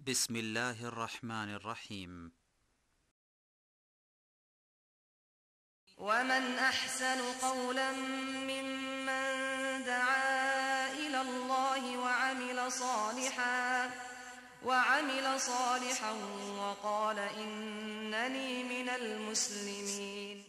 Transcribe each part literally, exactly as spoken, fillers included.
بسم الله الرحمن الرحيم. ومن أحسن قولا ممن دعا إلى الله وعمل صالحا وعمل صالحا وقال إنني من المسلمين.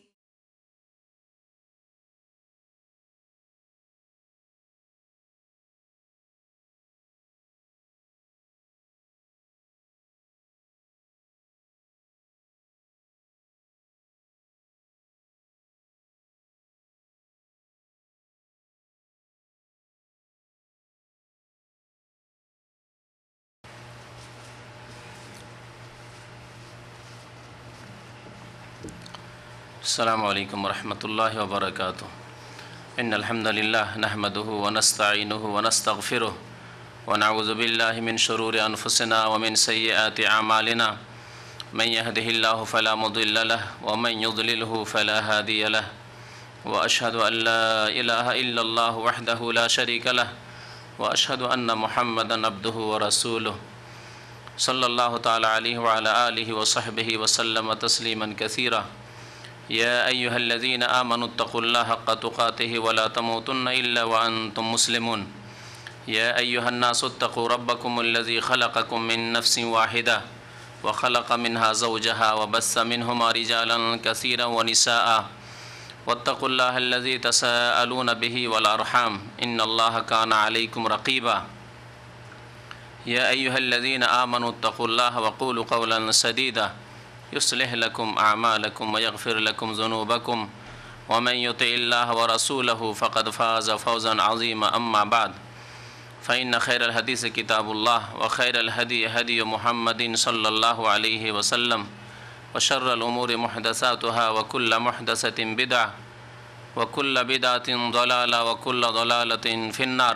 السلام عليكم ورحمة الله وبركاته. إن الحمد لله نحمده ونستعينه ونستغفره ونعوذ بالله من شرور أنفسنا ومن سيئات أعمالنا. من يهده الله فلا مضل له ومن يضلله فلا هادي له. وأشهد أن لا إله إلا الله وحده لا شريك له وأشهد أن محمدا عبده ورسوله صلى الله تعالى عليه وعلى آله وصحبه وسلم تسليما كثيرا. يا أيها الذين آمنوا اتقوا الله حق تقاته ولا تموتن إلا وأنتم مسلمون. يا أيها الناس اتقوا ربكم الذي خلقكم من نفس واحدة وخلق منها زوجها وبث منهما رجالا كثيرا ونساء واتقوا الله الذي تساءلون به والأرحام إن الله كان عليكم رقيبا. يا أيها الذين آمنوا اتقوا الله وقولوا قولا سديدا يصلح لكم أعمالكم ويغفر لكم ذنوبكم ومن يطع الله ورسوله فقد فاز فوزا عظيما. أما بعد فإن خير الحديث كتاب الله وخير الهدي هدي محمد صلى الله عليه وسلم وشر الأمور محدثاتها وكل محدثة بدعة وكل بدعة ضلالة وكل ضلالة في النار.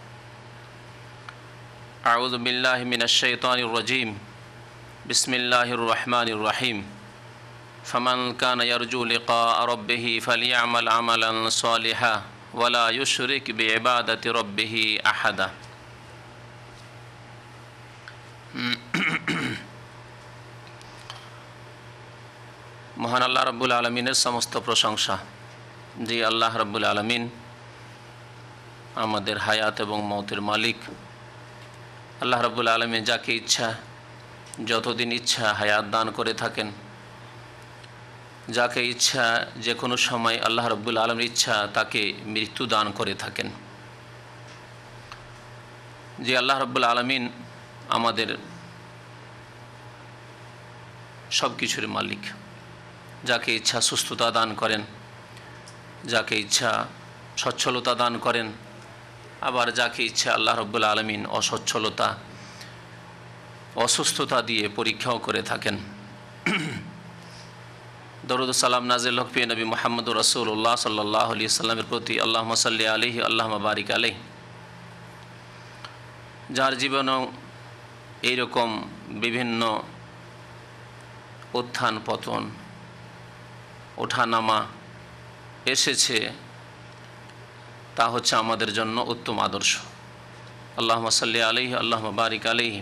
أعوذ بالله من الشيطان الرجيم. بسم الله الرحمن الرحيم. فمن كان يرجو لقاء ربه فليعمل عملا صالحا ولا يشرك بعبادة ربه أحدا. মহান আল্লাহ রাব্বুল আলামিনের সমস্ত প্রশংসা, যে আল্লাহ রাব্বুল আলামিন আমাদের হায়াত এবং মওতের মালিক। আল্লাহ রাব্বুল আলামিন যাকে ইচ্ছা যতদিন ইচ্ছা হায়াত দান করে থাকেন, যাকে ইচ্ছা যে কোনো সময় আল্লাহ রাব্বুল আলামিনের ইচ্ছা তাকে মৃত্যু দান করে থাকেন। যে আল্লাহ রাব্বুল আলামিন আমাদের সব কিছুর মালিক, যাকে ইচ্ছা সুস্থতা দান করেন, যাকে ইচ্ছা সচ্ছলতা দান করেন, আবার যাকে ইচ্ছা আল্লাহ রাব্বুল আলামিন অসচ্ছলতা অসুস্থতা দিয়ে পরীক্ষাও করে থাকেন। দরুদ সালাম নাজিল হোক প্রিয় নবী মুহাম্মদুর রাসূলুল্লাহ সাল্লাল্লাহু আলাইহি সাল্লামের প্রতি। আল্লাহুম্মা সাল্লি আলাইহি আল্লাহুম্মা বারিক আলাইহি। যার জীবনেও এইরকম বিভিন্ন উত্থান পতন ওঠানামা এসেছে, তা হচ্ছে আমাদের জন্য উত্তম আদর্শ। আল্লাহুম্মা সাল্লি আলাইহি আল্লাহুম্মা বারিক আলাইহি।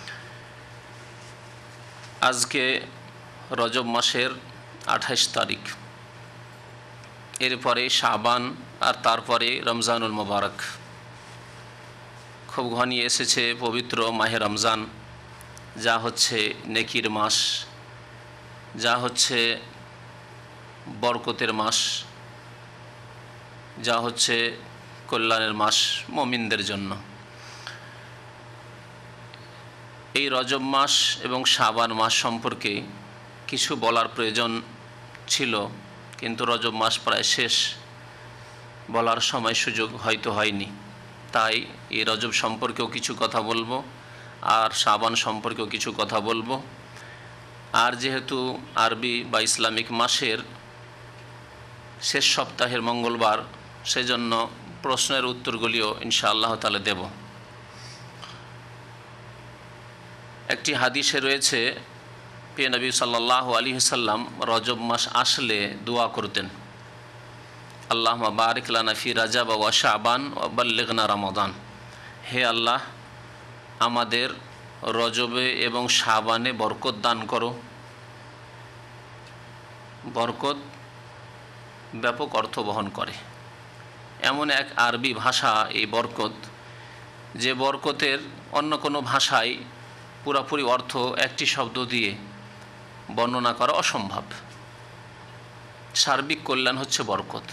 আজকে রজব মাসের আঠাশ তারিখ, এরপরে শাবান, আর তারপরে রমজানুল মুবারক। খুব ঘনিয়ে এসেছে পবিত্র মাহে রমজান, যা হচ্ছে নেকির মাস, যা হচ্ছে বরকতের মাস, যা হচ্ছে কল্যাণের মাস মুমিনদের জন্য। এই রজব মাস এবং শাবান মাস সম্পর্কে কিছু বলার প্রয়োজন ছিল, কিন্তু রজব মাস প্রায় শেষ, বলার সময় সুযোগ হয়তো হয়নি। তাই এই রজব সম্পর্কেও কিছু কথা বলবো, আর শাবান সম্পর্কেও কিছু কথা বলবো। আর যেহেতু আরবি বা ইসলামিক মাসের শেষ সপ্তাহের মঙ্গলবার, সেজন্য প্রশ্নের উত্তরগুলিও ইনশাআল্লাহ তাআলা দেব। একটি হাদিসে রয়েছে প্রিয় নবী সাল্লাল্লাহু আলাইহি ওয়াসাল্লাম রজব মাস আসলে দোয়া করতেন, আল্লাহুম্মা বারিক লানা ফি রাজাব ওয়া শাবান ওয়া বাল্লিগনা রমাদান। হে আল্লাহ, আমাদের রজবে এবং শাবানে বরকত দান করো। বরকত ব্যাপক অর্থ বহন করে, এমন এক আরবি ভাষা এই বরকত, যে বরকতের অন্য কোনো ভাষায় পুরাপুরি অর্থ একটি শব্দ দিয়ে বর্ণনা করা অসম্ভব। সার্বিক কল্যাণ হচ্ছে বরকত।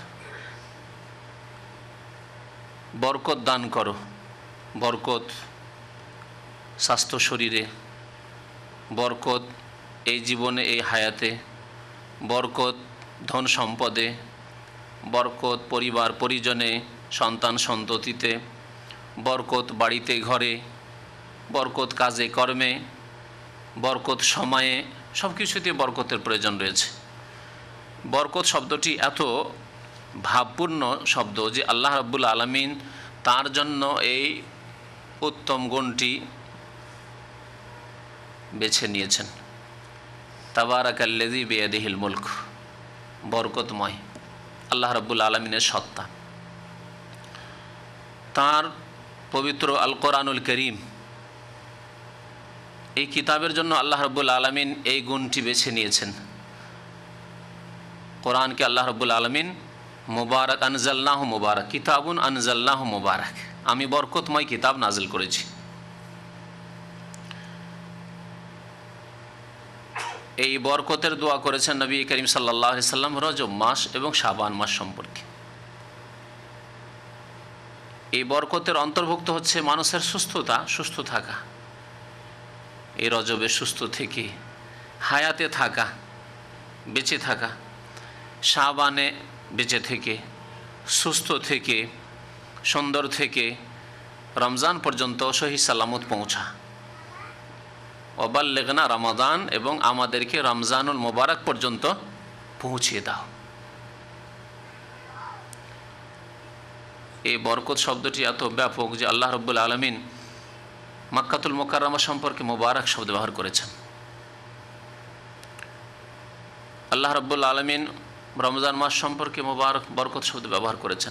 বরকত দান করো, বরকত স্বাস্থ্য শরীরে, বরকত এই জীবনে এই হায়াতে, বরকত ধন সম্পদে, বরকত পরিবার পরিজনে সন্তান সন্ততিতে, বরকত বাড়িতে ঘরে, বরকত কাজে কর্মে, বরকত সময়ে, সব কিছুতে বরকতের প্রয়োজন রয়েছে। বরকত শব্দটি এত ভাবপূর্ণ শব্দ যে আল্লাহ রাব্বুল আলামিন তার জন্য এই উত্তম গুণটি বেছে নিয়েছেন। তাবারাকাল্লাযী বিয়াদিহিল মুলক, বরকতময় আল্লাহ রাব্বুল আলামিনের সত্তা। তার পবিত্র আল কোরআনুল করিম, এই কিতাবের জন্য আল্লাহ রাব্বুল আলামিন এই গুণটি বেছে নিয়েছেন। কোরআনকে আল্লাহ রাব্বুল আলামিন মুবারক আনজালনাহু মুবারক, কিতাবুন আনজালনাহু মুবারক, আমি বরকতময় কিতাব নাজিল করেছি। এই বরকতের দোয়া করেছেন নবী করিম সাল্লাল্লাহু আলাইহি সাল্লাম রজব মাস এবং শাবান মাস সম্পর্কে। এই বরকতের অন্তর্ভুক্ত হচ্ছে মানুষের সুস্থতা, সুস্থ থাকা, এই রজবে সুস্থ থেকে হায়াতে থাকা, বেঁচে থাকা, শাবানে বেঁচে থেকে, সুস্থ থেকে, সুন্দর থেকে রমজান পর্যন্ত সহি সালামত পৌঁছা। ওয়াবাল্লিগনা রমাদান, এবং আমাদেরকে রমজানুল মুবারক পর্যন্ত পৌঁছিয়ে দাও। এই বরকত শব্দটি এত ব্যাপক যে আল্লাহ রাব্বুল আলামিন মক্কাতুল মুকাররমা সম্পর্কে মুবারক শব্দ ব্যবহার করেছেন। আল্লাহ রাব্বুল আলামিন রমজান মাস সম্পর্কে মুবারক বরকত শব্দ ব্যবহার করেছেন।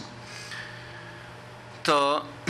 তো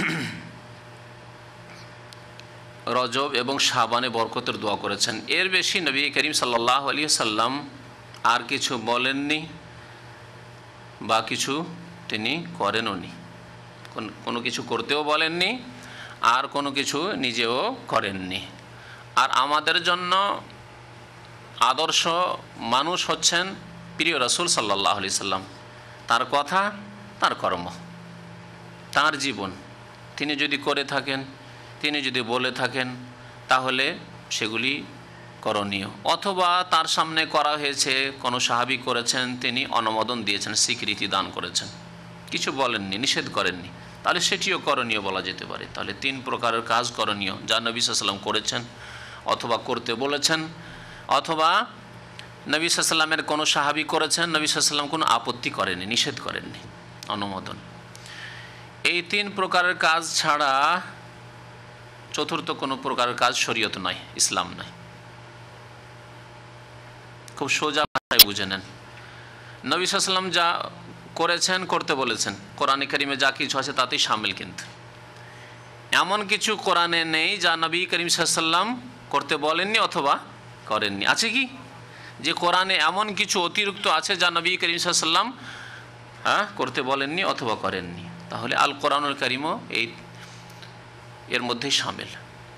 রজব এবং শাবানে বরকতের দোয়া করেছেন। এর বেশি নবী করিম সাল্লাল্লাহু আলাইহি সাল্লাম আর কিছু বলেননি বা কিছু তিনি করেনও নি, কোনো কিছু করতেও বলেননি আর কোনো কিছু নিজেও করেননি। আর আমাদের জন্য আদর্শ মানুষ হচ্ছেন প্রিয় রাসূল সাল্লাল্লাহু আলাইহি সাল্লাম, তার কথা, তার কর্ম, তার জীবন। তিনি যদি করে থাকেন, তিনি যদি বলে থাকেন, তাহলে সেগুলি করণীয়। অথবা তার সামনে করা হয়েছে, কোনো সাহাবী করেছেন, তিনি অনুমোদন দিয়েছেন, স্বীকৃতি দান করেছেন, কিছু বলেননি, নিষেধ করেননি, তাহলে সেটিও করণীয় বলা যেতে পারে। তাহলে তিন প্রকারের কাজ করণীয়, যা নবী সাল্লাল্লাহু আলাইহি ওয়াসাল্লাম করেছেন অথবা করতে বলেছেন, অথবা নবী সাল্লাল্লাহু আলাইহি ওয়াসাল্লামের কোনো সাহাবী করেছেন, নবী সাল্লাল্লাহু আলাইহি ওয়াসাল্লাম কোনো আপত্তি করেননি, নিষেধ করেননি, অনুমোদন। এই তিন প্রকারের কাজ ছাড়া চতুর্থ কোনো প্রকারের কাজ শরীয়ত নয়, ইসলাম নয়। খুব সোজা ভাষায় বুঝে নেন। নবী সাল্লাল্লাহু আলাইহি ওয়াসাল্লাম যা করেছেন, করতে বলেছেন, কোরআনে কারিমে যা কিছু আছে তাতেই শামিল। কিন্তু এমন কিছু কোরআনে নেই যা নবী করিম সাল্লাল্লাহু আলাইহি ওয়াসাল্লাম করতে বলেননি অথবা করেননি। আছে কি? যে কোরআনে এমন কিছু অতিরিক্ত আছে যা নবী করিম সাল্লাল্লাহু আলাইহি ওয়াসাল্লাম হ্যাঁ করতে বলেননি অথবা করেননি, তাহলে আল কোরআনুল কারিমও এই এর মধ্যেই শামিল।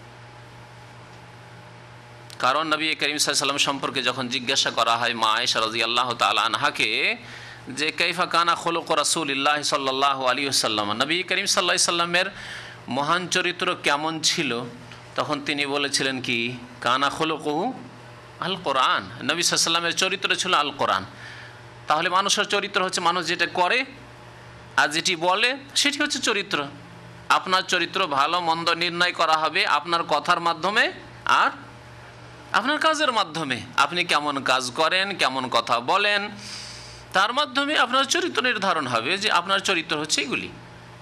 কারণ নবী করিম সাল্লাল্লাহু আলাইহি ওয়াসাল্লাম সম্পর্কে যখন জিজ্ঞাসা করা হয় মা আয়েশা রাদিয়াল্লাহু তাআলা আনহাকে যে কাইফা কানা খুলুক রাসূলিল্লাহ সাল্লাল্লাহু আলাইহি ওয়াসাল্লাম, নবী করিম সাল্লাল্লাহু আলাইহি ওয়াসাল্লামের মহান চরিত্র কেমন ছিল, তখন তিনি বলেছিলেন কি, কানা খুলুকুহু আল কোরআন, নবী সাল্লাল্লাহু আলাইহি ওয়াসাল্লামের চরিত্র ছিল আল কোরআন। তাহলে মানুষের চরিত্র হচ্ছে মানুষ যেটা করে আর যেটি বলে সেটি হচ্ছে চরিত্র। আপনার চরিত্র ভালো মন্দ নির্ণয় করা হবে আপনার কথার মাধ্যমে আর আপনার কাজের মাধ্যমে। আপনি কেমন কাজ করেন, কেমন কথা বলেন, তার মাধ্যমে আপনার চরিত্র নির্ধারণ হবে যে আপনার চরিত্র হচ্ছে এগুলি।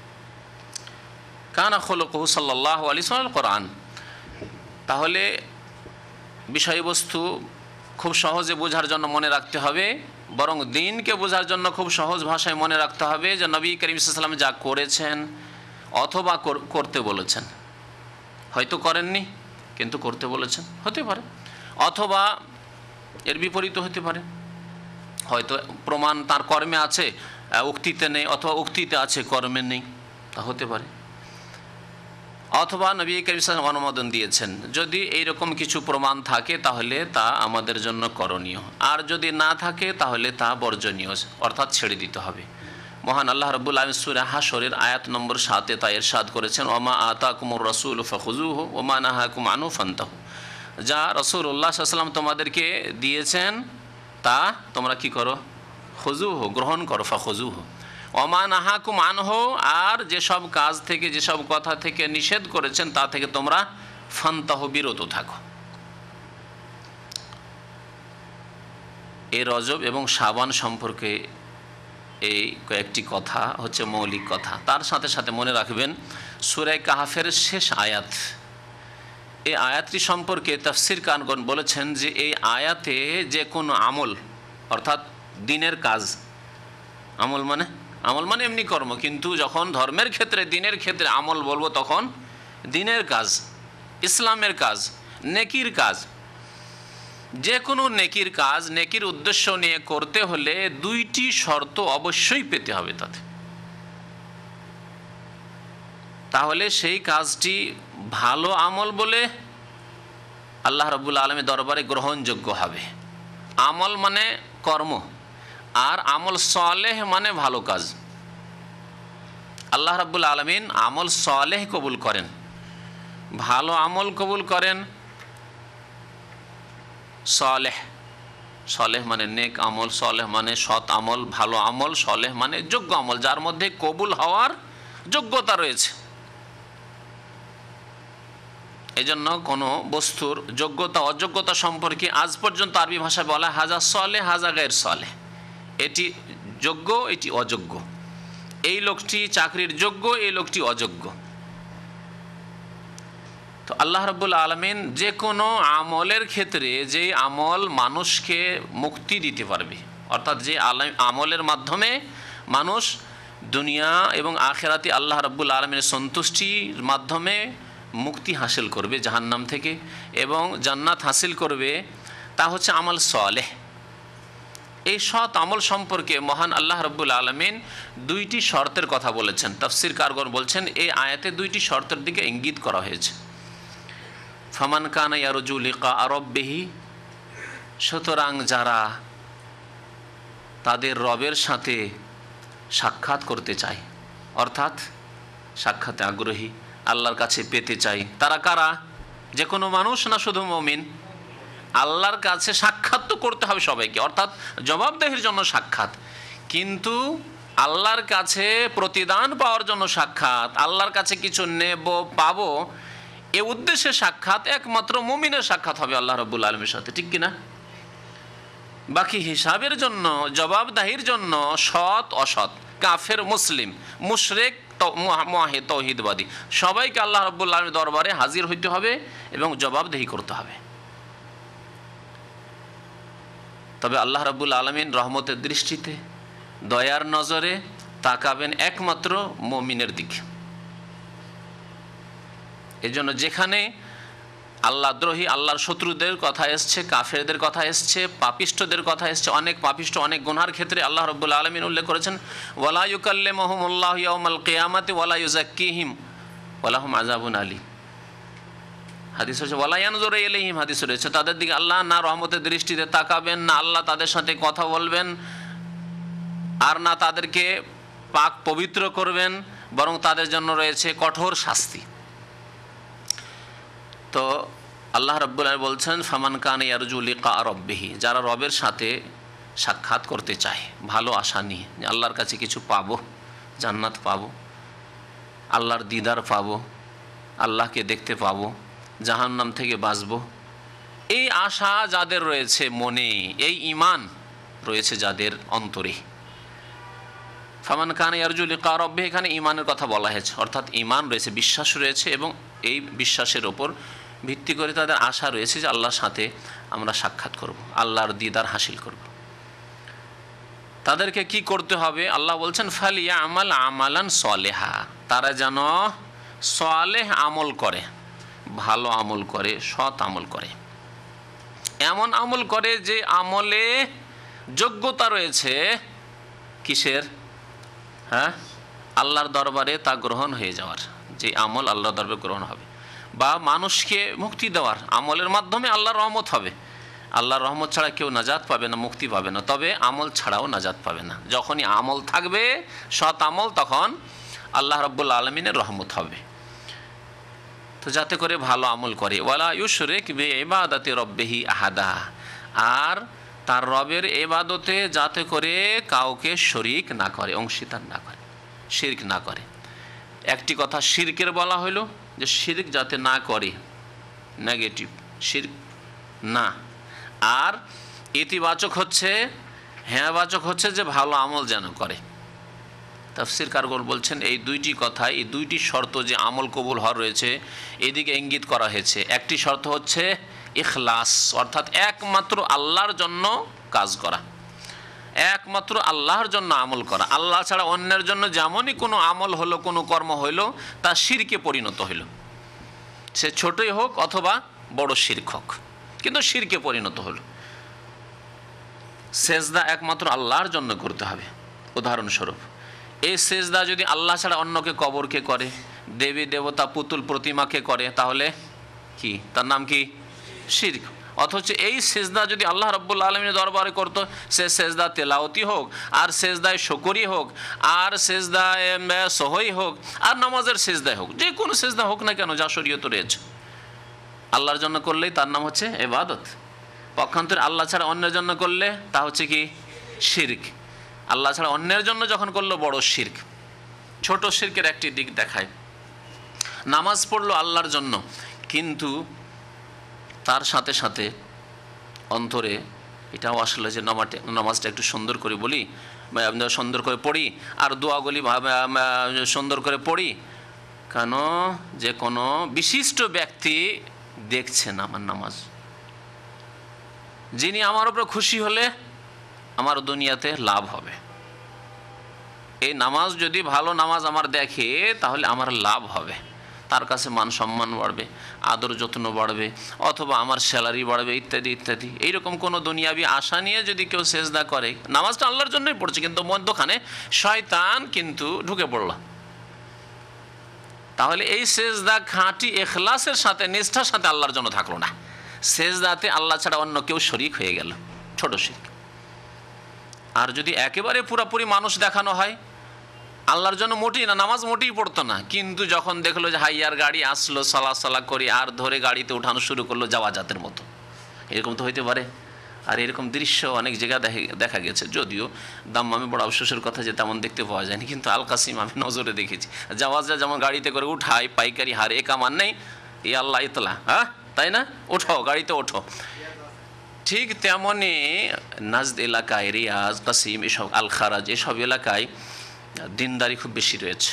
কানা খুলুকুহু সাল্লাল্লাহু আলাইহি ওয়াসাল্লাম কোরআন। তাহলে বিষয়বস্তু খুব সহজে বোঝার জন্য মনে রাখতে হবে, বরং দিনকে বোঝার জন্য খুব সহজ ভাষায় মনে রাখতে হবে যে নবী করিম সাল্লাল্লাহু আলাইহি ওয়াসাল্লাম যা করেছেন অথবা করতে বলেছেন, হয়তো করেননি কিন্তু করতে বলেছেন, হতে পারে। অথবা এর বিপরীত হতে পারে, হয়তো প্রমাণ তার কর্মে আছে, উক্তিতে নেই, অথবা উক্তিতে আছে কর্মে নেই, তা হতে পারে। অথবা নবী করিম সাল্লাল্লাহু আলাইহি ওয়াসাল্লাম অনুমোদন দিয়েছেন, যদি এইরকম কিছু প্রমাণ থাকে তাহলে তা আমাদের জন্য করণীয়, আর যদি না থাকে তাহলে তা বর্জনীয়, অর্থাৎ ছেড়ে দিতে হবে। মহান আল্লাহ রাব্বুল আলামিন সূরা হাশরের আয়াত নম্বর সাতে তা ইরশাদ করেছেন, ওমা আতাকুমুর রাসূলু ফাখুযুহু ওমা নাহাকুম আনহু ফান্তাহু। যা রাসূলুল্লাহ সাল্লাল্লাহু আলাইহি ওয়াসাল্লাম তোমাদেরকে দিয়েছেন তা তোমরা কি করো, খুযুহু, গ্রহণ করো, ফাখুযুহু। ওমা নাহাকুম আনহু, আর যেসব কাজ থেকে, যেসব কথা থেকে নিষেধ করেছেন তা থেকে তোমরা ফান্তাহু, বিরত থাকো। এই রজব এবং শাবান সম্পর্কে এই কয়েকটি কথা হচ্ছে মৌলিক কথা। তার সাথে সাথে মনে রাখবেন সূরা কাহফের শেষ আয়াত, এই আয়াতটি সম্পর্কে তাফসীরকারগণ বলেছেন যে এই আয়াতে যে কোনো আমল, অর্থাৎ দিনের কাজ, আমল মানে আমল মানে এমনি কর্ম, কিন্তু যখন ধর্মের ক্ষেত্রে, দিনের ক্ষেত্রে আমল বলবো তখন দিনের কাজ, ইসলামের কাজ, নেকির কাজ, যে কোনো নেকির কাজ নেকির উদ্দেশ্য নিয়ে করতে হলে দুইটি শর্ত অবশ্যই পেতে হবে তাতে, তাহলে সেই কাজটি ভালো আমল বলে আল্লাহ রাব্বুল আলামিনের দরবারে গ্রহণযোগ্য হবে। আমল মানে কর্ম, আর আমল সালেহ মানে ভালো কাজ। আল্লাহ রাব্বুল আলামিন আমল সালেহ কবুল করেন, ভালো আমল কবুল করেন। সালেহ, সালেহ মানে নেক আমল, সালেহ মানে সৎ আমল, ভালো আমল, সালেহ মানে যোগ্য আমল, যার মধ্যে কবুল হওয়ার যোগ্যতা রয়েছে। এজন্য কোনো বস্তুর যোগ্যতা অযোগ্যতা সম্পর্কে আজ পর্যন্ত আরবি ভাষায় বলা হাজা সালেহ, হাজা গায়র সালেহ, এটি যোগ্য, এটি অযোগ্য, এই লোকটি চাকরির যোগ্য, এই লোকটি অযোগ্য। তো আল্লাহ রাব্বুল আলামিন যে কোনো আমলের ক্ষেত্রে, যে আমল মানুষকে মুক্তি দিতে পারবে, অর্থাৎ যে আমলের মাধ্যমে মানুষ দুনিয়া এবং আখিরাতে আল্লাহ রাব্বুল আলামিনের সন্তুষ্টির মাধ্যমে মুক্তি হাসিল করবে জাহান্নাম থেকে এবং জান্নাত হাসিল করবে, তা হচ্ছে আমল সালেহ। এই সৎ আমল সম্পর্কে মহান আল্লাহ রাব্বুল আলামিন দুইটি শর্তের কথা বলেছেন। তাফসীরকারগণ বলছেন এই আয়াতে দুইটি শর্তের দিকে ইঙ্গিত করা হয়েছে। ফামান কানা ইয়ারজু লিকা রাব্বিহি, সুতরাং যারা তাদের রবের সাথে সাক্ষাৎ করতে চায়, অর্থাৎ সাক্ষাতে আগ্রহী, আল্লাহর কাছে পেতে চাই, তারা কারা? যে কোনো মানুষ না শুধু মুমিন? আল্লাহর কাছে সাক্ষাৎ তো করতে হবে সবাইকে, অর্থাৎ জবাবদেহির জন্য সাক্ষাৎ, কিন্তু আল্লাহর কাছে প্রতিদান পাওয়ার জন্য সাক্ষাৎ, আল্লাহর কাছে কিছু নেব পাবো এ উদ্দেশ্যে সাক্ষাৎ একমাত্র মুমিনের সাক্ষাৎ হবে আল্লাহ রাব্বুল আলামিনের সাথে, ঠিক কিনা? বাকি হিসাবের জন্য, জবাবদাহির জন্য সৎ অসৎ, কাফের মুসলিম, মুশরিক মুওয়াহিদ তাওহীদবাদী সবাইকে আল্লাহ রাব্বুল আলামিনের দরবারে হাজির হইতে হবে এবং জবাবদেহি করতে হবে। তবে আল্লাহ রাব্বুল আলামিন রহমতের দৃষ্টিতে, দয়ার নজরে তাকাবেন একমাত্র মুমিনের দিকে। এজন্য যেখানে আল্লাহদ্রোহী, আল্লাহর শত্রুদের কথা এসছে, কাফেরদের কথা এসছে, পাপিষ্ঠদের কথা এসছে, অনেক পাপিষ্ঠ, অনেক গুনার ক্ষেত্রে আল্লাহ রাব্বুল আলামিন উল্লেখ করেছেন ওয়ালা ইউকাল্লিমুহুমুল্লাহু ইয়াওমাল কিয়ামাতি ওয়ালা ইউযাক্কিহিম ওয়া লাহুম আযাবুন আলীম। হাদিস হচ্ছে ওয়ালা ইয়ানজুরু ইলাইহিম, হাদিস রয়েছে তাদের দিকে আল্লাহ না রহমতের দৃষ্টিতে তাকাবেন, না আল্লাহ তাদের সাথে কথা বলবেন, আর না তাদেরকে পাক পবিত্র করবেন, বরং তাদের জন্য রয়েছে কঠোর শাস্তি। তো আল্লাহ রাব্বুল আলামিন বলছেন ফামান কানা ইয়ারজু লিকা রাব্বিহি, যারা রবের সাথে সাক্ষাৎ করতে চায় ভালো আশা নিয়ে, যে আল্লাহর কাছে কিছু পাবো, জান্নাত পাবো, আল্লাহর দিদার পাবো, আল্লাহকে দেখতে পাবো, জাহান্নাম থেকে বাঁচবো, এই আশা যাদের রয়েছে মনে, এই ঈমান রয়েছে যাদের অন্তরে, ফামান কানা ইয়ারজু লিকা রাব্বিহি, এখানে ঈমানের কথা বলা হয়েছে, অর্থাৎ ঈমান রয়েছে, বিশ্বাস রয়েছে, এবং এই বিশ্বাসের ওপর ভিত্তি করে তাদের আশা রয়েছে যে আল্লাহর সাথে আমরা সাক্ষাৎ করব, আল্লাহর দিদার হাসিল করব। তাদেরকে কি করতে হবে? আল্লাহ বলছেন ফালিয়া আমাল আমালান সালেহা, তারা যেন সালেহ আমল করে, ভালো আমল করে, সৎ আমল করে, এমন আমল করে যে আমলে যোগ্যতা রয়েছে কিসের? হ্যাঁ, আল্লাহর দরবারে তা গ্রহণ হয়ে যাওয়ার, যে আমল আল্লাহর দরবারে গ্রহণ হবে, বা মানুষকে মুক্তি দেওয়ার আমলের মাধ্যমে আল্লাহর রহমত হবে। আল্লাহর রহমত ছাড়া কেউ নাজাত পাবে না, মুক্তি পাবে না, তবে আমল ছাড়াও নাজাত পাবে না। যখনই আমল থাকবে, সৎ আমল, তখন আল্লাহ রাব্বুল আলামিনের রহমত হবে। তো যাতে করে ভালো আমল করে, ওয়ালা ইউশরিক বিইবাদাতি রাব্বিহি আহাদা, আর তার রবের ইবাদতে যাতে করে কাউকে শরীক না করে, অংশীদার না করে, শিরক না করে। একটি কথা শিরকের বলা হইল যে শিরক যাতে না করে, নেগেটিভ শিরক না। আর ইতিবাচক হচ্ছে, হ্যাঁবাচক হচ্ছে যে ভালো আমল যেন করে। তাফসীর কারগর বলছেন এই দুইটি কথায়, এই দুইটি শর্ত যে আমল কবুল হওয়ার রয়েছে, এদিকে ইঙ্গিত করা হয়েছে। একটি শর্ত হচ্ছে ইখলাস, অর্থাৎ একমাত্র আল্লাহর জন্য কাজ করা, একমাত্র আল্লাহর জন্য আমল করা। আল্লাহ ছাড়া অন্যের জন্য যেমনই কোনো আমল হলো, কোনো কর্ম হইল, তা শিরকে পরিণত হইল, সে ছোটই হোক অথবা বড় শিরক হোক, কিন্তু শিরকে পরিণত হলো। সেজদা একমাত্র আল্লাহর জন্য করতে হবে। উদাহরণস্বরূপ, এই সেজদা যদি আল্লাহ ছাড়া অন্যকে, কবরকে করে, দেবী দেবতা, পুতুল প্রতিমাকে করে, তাহলে কি তার নাম কি? শিরক। অথচ এই সেজদা যদি আল্লাহ রাব্বুল আলামিনের দরবারে করতো, সে সেজদা তেলাওয়াতি হোক, আর সেজদায় শুকরি হোক, আর সেজদায় সহই হোক, আর নামাজের সেজদায় হোক, যে কোনো সেজদা হোক না কেন যা শরীয়তে রয়েছে, আল্লাহর জন্য করলেই তার নাম হচ্ছে ইবাদত। পক্ষান্তরে আল্লাহ ছাড়া অন্যের জন্য করলে তা হচ্ছে কি? শিরক। আল্লাহ ছাড়া অন্যের জন্য যখন করলো, বড় শিরক। ছোট শিরকের একটি দিক দেখায়, নামাজ পড়লো আল্লাহর জন্য, কিন্তু তার সাথে সাথে অন্তরে এটাও আসলে যে নামাজটা নামাজটা একটু সুন্দর করে বলি, সুন্দর করে পড়ি, আর দোয়াগুলি সুন্দর করে পড়ি, কেন? যে কোনো বিশিষ্ট ব্যক্তি দেখছেন আমার নামাজ, যিনি আমার উপরে খুশি হলে আমার দুনিয়াতে লাভ হবে। এই নামাজ যদি ভালো নামাজ আমার দেখে, তাহলে আমার লাভ হবে, তার কাছে মান সম্মান বাড়বে, আদর যত্ন বাড়বে, অথবা আমার স্যালারি বাড়বে, ইত্যাদি ইত্যাদি। এইরকম কোনো দুনিয়াবি আশা নিয়ে যদি কেউ সেজদা করে, নামাজটা আল্লাহর জন্যই পড়ছে, কিন্তু মধ্যখানে শয়তান কিন্তু ঢুকে পড়ল, তাহলে এই সেজদা খাঁটি ইখলাসের সাথে, নিষ্ঠার সাথে আল্লাহর জন্য থাকলো না, সেজদাতে আল্লাহ ছাড়া অন্য কেউ শরীক হয়ে গেল, ছোট শিরক। আর যদি একেবারে পুরোপুরি মানুষ দেখানো হয়, আল্লাহর জন্য মোটেই না, নামাজ মোটেই পড়তো না, কিন্তু যখন দেখলো যে হাইয়ার গাড়ি আসলো, সালা সালা করে আর ধরে গাড়িতে উঠানো শুরু করলো জাওয়াজাতের মতো, এরকম তো হইতে পারে। আর এরকম দৃশ্য অনেক জায়গায় দেখা গেছে, যদিও দাম্মামে বড় আফসোসের কথা যে তেমন দেখতে পাওয়া যায়নি, কিন্তু আল কাসিম আমি নজরে দেখেছি, জাওয়াজা যেমন গাড়িতে করে উঠায় পাইকারি হারে, এ কামান নেই, ই আল্লাহ ইতলা, হ্যাঁ তাই না, ওঠো গাড়িতে ওঠো। ঠিক তেমনই নাজদ এলাকায়, রিয়াজ, কাসিম, এসব আল খারাজ, এসব এলাকায় দিনদারি খুব বেশি রয়েছে,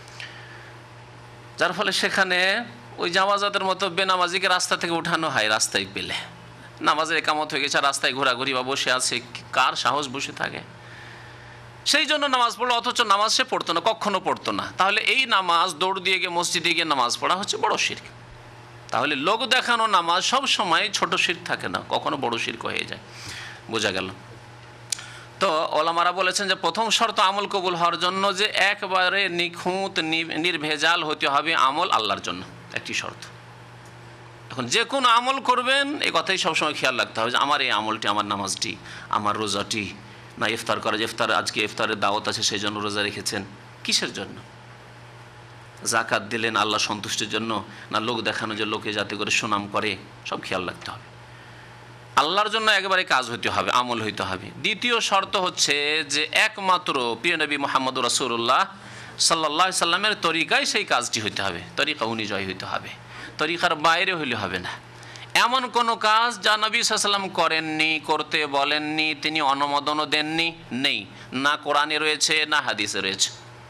যার ফলে সেখানে ওই জামাজাতের মতো বেনামাজিকে রাস্তা থেকে উঠানো হয়, রাস্তায় পেলে নামাজের একামত হয়ে গেছে, রাস্তায় ঘোরাঘুরি বা বসে আছে, কার সাহস বসে থাকে? সেই জন্য নামাজ পড়লো, অথচ নামাজ সে পড়তো না, কখনো পড়তো না। তাহলে এই নামাজ, দৌড় দিয়ে গিয়ে মসজিদে গিয়ে নামাজ পড়া হচ্ছে বড় শিরক। তাহলে লোক দেখানো নামাজ সব সময় ছোট শিরক থাকে না, কখনো বড় শিরক হয়ে যায়। বোঝা গেল? তো ওলামারা বলেছেন যে প্রথম শর্ত আমল কবুল হওয়ার জন্য যে একবারে নিখুঁত নির্ভেজাল হতে হবে আমল আল্লাহর জন্য, একটি শর্ত। এখন যে কোনো আমল করবেন এই কথাই সবসময় খেয়াল রাখতে হবে যে আমার এই আমলটি, আমার নামাজটি, আমার রোজাটি, না ইফতার করা, যে ইফতার আজকে ইফতারের দাওয়াত আছে সেই জন্য রোজা রেখেছেন, কিসের জন্য? জাকাত দিলেন আল্লাহ সন্তুষ্টির জন্য, না লোক দেখানো, যে লোকে যাতে করে সুনাম করে, সব খেয়াল রাখতে হবে। আল্লাহর জন্য একেবারে কাজ হইতে হবে, আমল হইতে হবে। দ্বিতীয় শর্ত হচ্ছে যে একমাত্র প্রিয় নবী মুহাম্মদ রাসূলুল্লাহ সাল্লাল্লাহু আলাইহি সাল্লামের তরিকায় সেই কাজটি হইতে হবে, তরিকা অনুযায়ী হইতে হবে, তরিকার বাইরে হইলে হবে না। এমন কোনো কাজ যা নবী সাল্লাল্লাহু আলাইহি সাল্লাম করেননি, করতে বলেননি, তিনি অনুমোদনও দেননি, নেই, না কোরআনে রয়েছে না হাদিসে রয়েছে।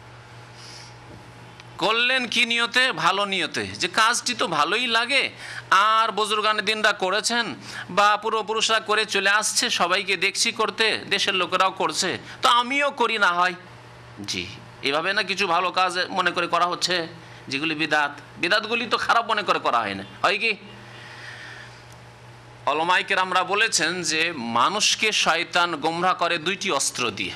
করলেন কি নিয়তে? ভালো নিয়তে, যে কাজটি তো ভালোই লাগে, আর বুজুর্গানের দিনরা করেছেন বা পূর্বপুরুষরা করে চলে আসছে, সবাইকে দেখছি করতে, দেশের লোকেরাও করছে, তো আমিও করি না হয়। জি, এভাবে না কিছু ভালো কাজ মনে করে করা হচ্ছে, যেগুলি বিদাত, বিদাতগুলি তো খারাপ মনে করে করা হয় না, হয় কি? উলামায়ে কেরামরা বলেছেন যে মানুষকে শয়তান গোমরাহ করে দুইটি অস্ত্র দিয়ে।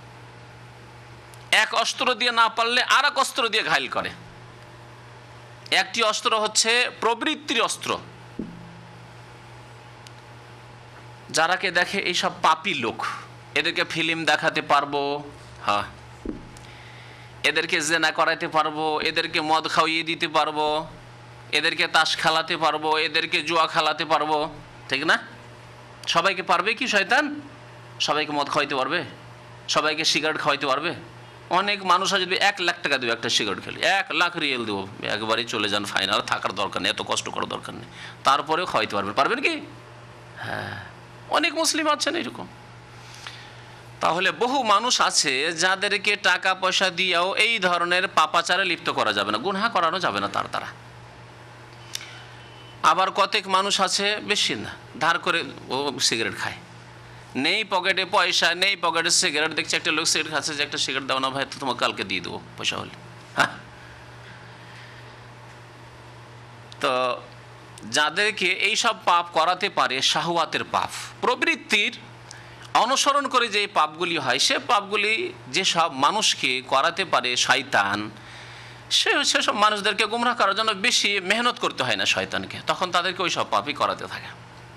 এক অস্ত্র দিয়ে না পারলে আর এক অস্ত্র দিয়ে ঘায়েল করে। একটি অস্ত্র হচ্ছে প্রবৃত্তির অস্ত্র, যারাকে দেখে এইসব পাপী লোক, এদেরকে ফিল্ম দেখাতে পারবো, হ্যাঁ, এদেরকে জেনা করাতে পারবো, এদেরকে মদ খাওয়িয়ে দিতে পারবো, এদেরকে তাস খেলাতে পারবো, এদেরকে জুয়া খেলাতে পারবো, ঠিক না? সবাইকে পারবে কি শয়তান? সবাইকে মদ খাওয়াইতে পারবে? সবাইকে সিগারেট খাওয়াইতে পারবে? অনেক মানুষ যদি এক লাখ টাকা দেবো একটা সিগারেট খেলে, এক লাখ রিয়েল দেবো, একবারই চলে যান, ফাইনাল, থাকার দরকার নেই, এত কষ্ট করার দরকার নেই, তারপরেও খাওয়াইতে পারবেন। পারবেন কি? হ্যাঁ, অনেক মুসলিম আছেন এরকম। তাহলে বহু মানুষ আছে যাদেরকে টাকা পয়সা দিয়েও এই ধরনের পাপাচারে লিপ্ত করা যাবে না, গুনাহ করানো যাবে না তার দ্বারা। আবার কতক মানুষ আছে বেশি না, ধার করে ও সিগারেট খায়, নেই পকেটে পয়সা, নেই পকেটে সিগারেট, দেখছে একটা লোক সিগারেট খাচ্ছে, যে একটা সিগারেট দাও না ভাই, তো তোমাকে কালকে দিয়ে দেবো পয়সা হলে। হ্যাঁ, তো যাদেরকে এইসব পাপ করাতে পারে, শাহওয়াতের পাপ, প্রবৃত্তির অনুসরণ করে যে পাপগুলি হয়, সে পাপগুলি যেসব মানুষকে করাতে পারে শয়তান, সে সেসব মানুষদেরকে গুমরাহ করার জন্য বেশি মেহনত করতে হয় না শয়তানকে, তখন তাদেরকে ওই সব পাপই করাতে থাকে।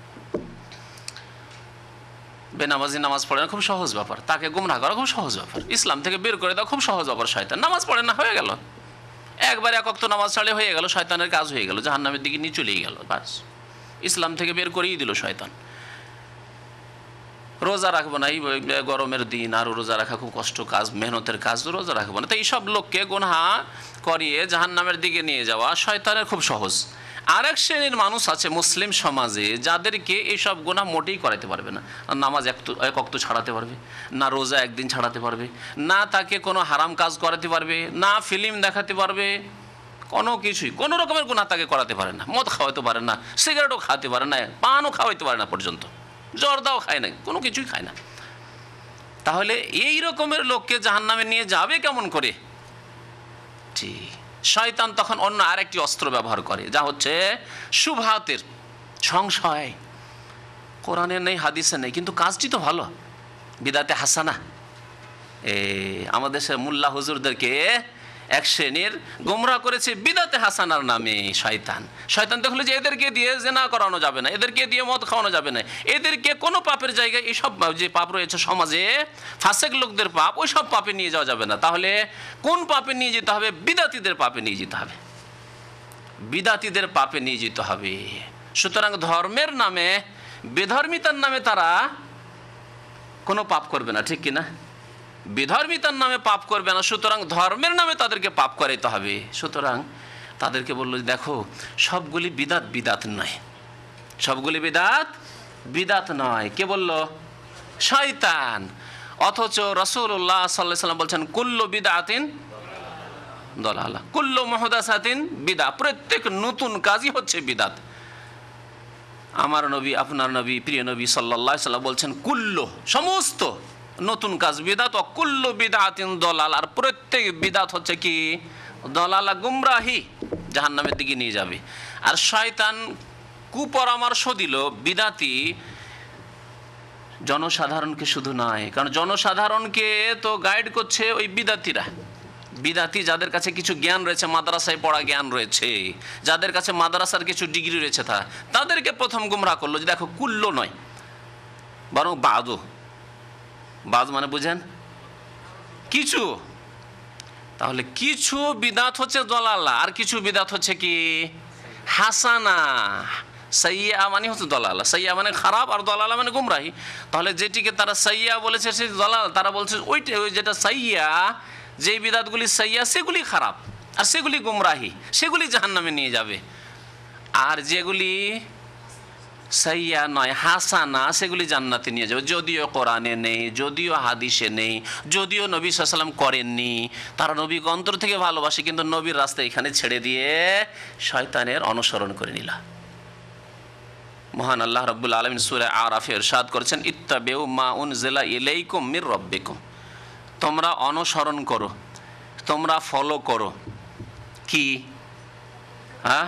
বেনামাজি নামাজ পড়ে না, খুব সহজ ব্যাপার, তাকে গুমরাহ করা খুব সহজ ব্যাপার, ইসলাম থেকে বের করে দেওয়া খুব সহজ ব্যাপার। শয়তান নামাজ পড়ে না, হয়ে গেল, একবার এক ওয়াক্ত নামাজ ছাড়লে হয়ে গেল, শয়তানের কাজ হয়ে গেল, জাহান্নামের দিকে নিয়ে চলেই গেল, বাস, ইসলাম থেকে বের করেই দিল শয়তান। রোজা রাখবো না, এই গরমের দিন আর রোজা রাখা খুব কষ্ট কাজ, মেহনতের কাজ, রোজা রাখবো না, তো এইসব লোককে গুনাহ করিয়ে জাহান্নামের দিকে নিয়ে যাওয়া শয়তানের খুব সহজ। আরেক শ্রেণীর মানুষ আছে মুসলিম সমাজে যাদেরকে এইসব গুনাহ মোটেই করাতে পারবে না, নামাজ এক এক ওয়াক্ত ছাড়াতে পারবে না, রোজা একদিন ছাড়াতে পারবে না, তাকে কোনো হারাম কাজ করাতে পারবে না, ফিল্ম দেখাতে পারবে, কোনো কিছুই, কোনো রকমের গুনাহ তাকে করাতে পারে না, মদ খাওয়াতে পারে না, সিগারেটও খাওয়াতে পারে না, পানও খাওয়াইতে পারে না, পর্যন্ত জর্দাও খায় না, কোনো কিছুই খায় না। তাহলে এই রকমের লোককে জাহান্নামে নিয়ে যাবে কেমন করে? জি, শয়তান তখন অন্য আরেকটি অস্ত্র ব্যবহার করে, যা হচ্ছে শুবহাতের সংশয়। কোরআনে নেই, হাদিসে নেই, কিন্তু কাজটি তো ভালো, বিদাতে হাসানা। এ আমাদের দেশের মোল্লা হুজুরদেরকে এক শ্রেণীর গোমরাহ করেছে বিদাতে হাসানার নামে শয়তান। শয়তান দেখলো যে এদেরকে দিয়ে জেনা করানো যাবে না, এদেরকে দিয়ে মদ খাওয়ানো যাবে না, এদেরকে কোনো পাপের জায়গায় এইসব যে পাপ রয়েছে সমাজে, ফাসেক লোকদের পাপ, ওই সব পাপে নিয়ে যাওয়া যাবে না। তাহলে কোন পাপে নিয়ে যেতে হবে? বিদাতিদের পাপে নিয়ে যেতে হবে, বিদাতিদের পাপে নিয়ে যেতে হবে। সুতরাং ধর্মের নামে, বেধর্মিতার নামে তারা কোনো পাপ করবে না, ঠিক কিনা? বিধর্মিতার নামে পাপ করবে না, সুতরাং ধর্মের নামে তাদেরকে পাপ করাইতে হবে। সুতরাং তাদেরকে বললো, দেখো সবগুলি বিদাত বিদাত নয়, সবগুলি বিদাত বিদাত নয়। কে বলল? শয়তান। অথচ রাসূলুল্লাহ সাল্লাল্লাহু আলাইহি ওয়াসাল্লাম বলছেন, কুল্লু বিদআতিন দালালা, কুল্লু মুহদাসাতিন বিদআ, প্রত্যেক নতুন কাজই হচ্ছে বিদাত। আমার নবী, আপনার নবী, প্রিয় নবী সাল্লাল্লাহু আলাইহি ওয়াসাল্লাম বলছেন, কুল্লু, সমস্ত নতুন কাজ বিদাত, ও কুল্লু বিদআতিন দালাল, আর প্রত্যেক বিদাত হচ্ছে কি? দালালা, গুমরাহি, জাহান্নামের দিকে নিয়ে যাবে। আর শয়তান কুপরামর্শ দিল বিদাতি জনসাধারণকে শুধু নয়, কারণ জনসাধারণকে তো গাইড করছে ওই বিদাতিরা, বিদাতি যাদের কাছে কিছু জ্ঞান রয়েছে, মাদ্রাসায় পড়া জ্ঞান রয়েছে, যাদের কাছে মাদ্রাসার কিছু ডিগ্রি রয়েছে, তা তাদেরকে প্রথম গুমরাহ করলো যে দেখো কুল্লো নয়, বরং বাদু। বাদ মানে বুঝেন? কিছু। তাহলে কিছু বিদাত হচ্ছে দলালা, আর কিছু বিদাত হচ্ছে কি? হাসানা। সাইয়া মানে হচ্ছে দলালা, সাইয়া মানে খারাপ, আর দলালা মানে গুমরাহি। তাহলে যেটিকে তারা সাইয়া বলেছে সে দলাল, তারা বলছে ওইটা, ওই যেটা সাইয়া, যেই বিদাতগুলি সাইয়া সেগুলি খারাপ, আর সেগুলি গুমরাহি, সেগুলি জাহান্নামে নিয়ে যাবে। আর যেগুলি সাইয়া নয়, হাসানা, সেগুলি জান্নাতে নিয়ে যাবে। যদিও কোরআনে নেই, যদিও হাদিসে নেই, যদিও নবী সাল্লাল্লাহু আলাইহি ওয়াসাল্লাম করেননি, তারা নবীকে অন্তর থেকে ভালোবাসে, কিন্তু নবীর রাস্তা এখানে ছেড়ে দিয়ে শয়তানের অনুসরণ করে নিল। মহান আল্লাহ রাব্বুল আলামিন সূরা আরাফে ইরশাদ করেছেন, ইত্তাবিউ মা উনজিলা ইলাইকুম মির রাব্বিকুম, তোমরা অনুসরণ করো, তোমরা ফলো করো কি? হ্যাঁ,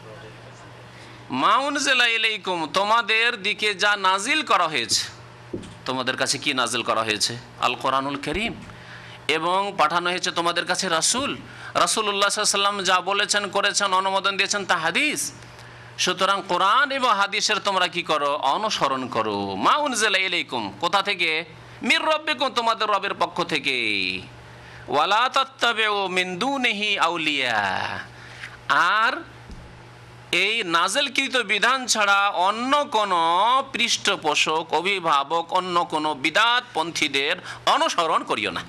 মা উনজিলা ইলাইকুম, তোমাদের দিকে যা নাজিল করা হয়েছে। তোমাদের কাছে কি নাজিল করা হয়েছে? আল কোরআনুল কারীম। এবং পাঠানো হয়েছে তোমাদের কাছে রাসূল। রাসূলুল্লাহ সাল্লাল্লাহু আলাইহি ওয়াসাল্লাম যা বলেছেন, করেছেন, অনুমোদন দিয়েছেন তা হাদিস। সুতরাং কোরআন এবং হাদিসের তোমরা কি করো? অনুসরণ করো। মা উনজিলা ইলাইকুম, কোথা থেকে? মির রাব্বিকুম, তোমাদের রবের পক্ষ থেকে। ওয়ালা তাত্তাবিউ মিন দুনিহি আউলিয়া, আর এই নাজেলকৃত বিধান ছাড়া অন্য কোনো পৃষ্ঠপোষক, অভিভাবক, অন্য কোনো বিদাতপন্থীদের অনুসরণ করিও না,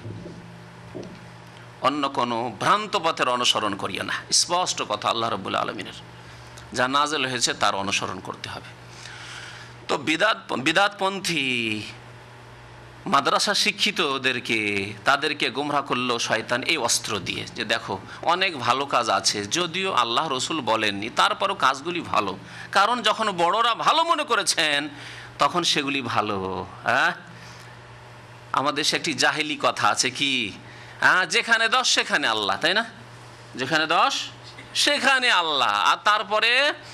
অন্য কোনো ভ্রান্ত পথের অনুসরণ করিও না। স্পষ্ট কথা আল্লাহ রাব্বুল আলামিনের, যা নাজেল হয়েছে তার অনুসরণ করতে হবে। তো বিদাত বিদাতপন্থী মাদ্রাসা শিক্ষিতদেরকে, তাদেরকে গোমরাহ করলো শয়তান এই অস্ত্র দিয়ে, যে দেখো অনেক ভালো কাজ আছে, যদিও আল্লাহ রসুল বলেননি, তারপরও কাজগুলি ভালো, কারণ যখন বড়রা ভালো মনে করেছেন তখন সেগুলি ভালো। হ্যাঁ, আমাদের দেশে একটি জাহেলি কথা আছে, কি? হ্যাঁ, যেখানে দশ সেখানে আল্লাহ, তাই না? যেখানে দশ সেখানে আল্লাহ। আর তারপরে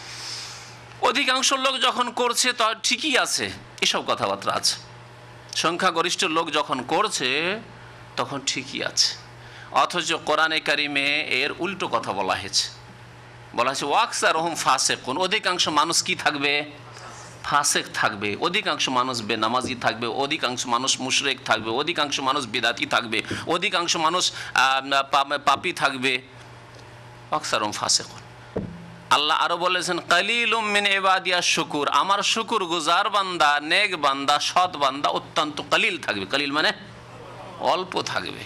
অধিকাংশ লোক যখন করছে তা ঠিকই আছে, এসব কথাবার্তা আছে। সংখ্যাগরিষ্ঠ লোক যখন করছে তখন ঠিকই আছে, অথচ কোরআনে কারিমে এর উল্টো কথা বলা হয়েছে। বলা হয়েছে ওয়াকসারহুম ফাসিকুন, অধিকাংশ মানুষ কি থাকবে? ফাসিক থাকবে, অধিকাংশ মানুষ বেনামাজি থাকবে, অধিকাংশ মানুষ মুশরিক থাকবে, অধিকাংশ মানুষ বিদাতি থাকবে, অধিকাংশ মানুষ পাপী থাকবে। ওয়াকসারহুম ফাসিকুন। আল্লাহ আরো বলেছেন কালিলুম মিন ইবাদিয়াশ শুকুর, আমার শুকুর গুজার বান্দা, নেক বান্দা, সৎ বান্দা অত্যন্ত কালিল থাকবে। কালিল মানে অল্প থাকবে।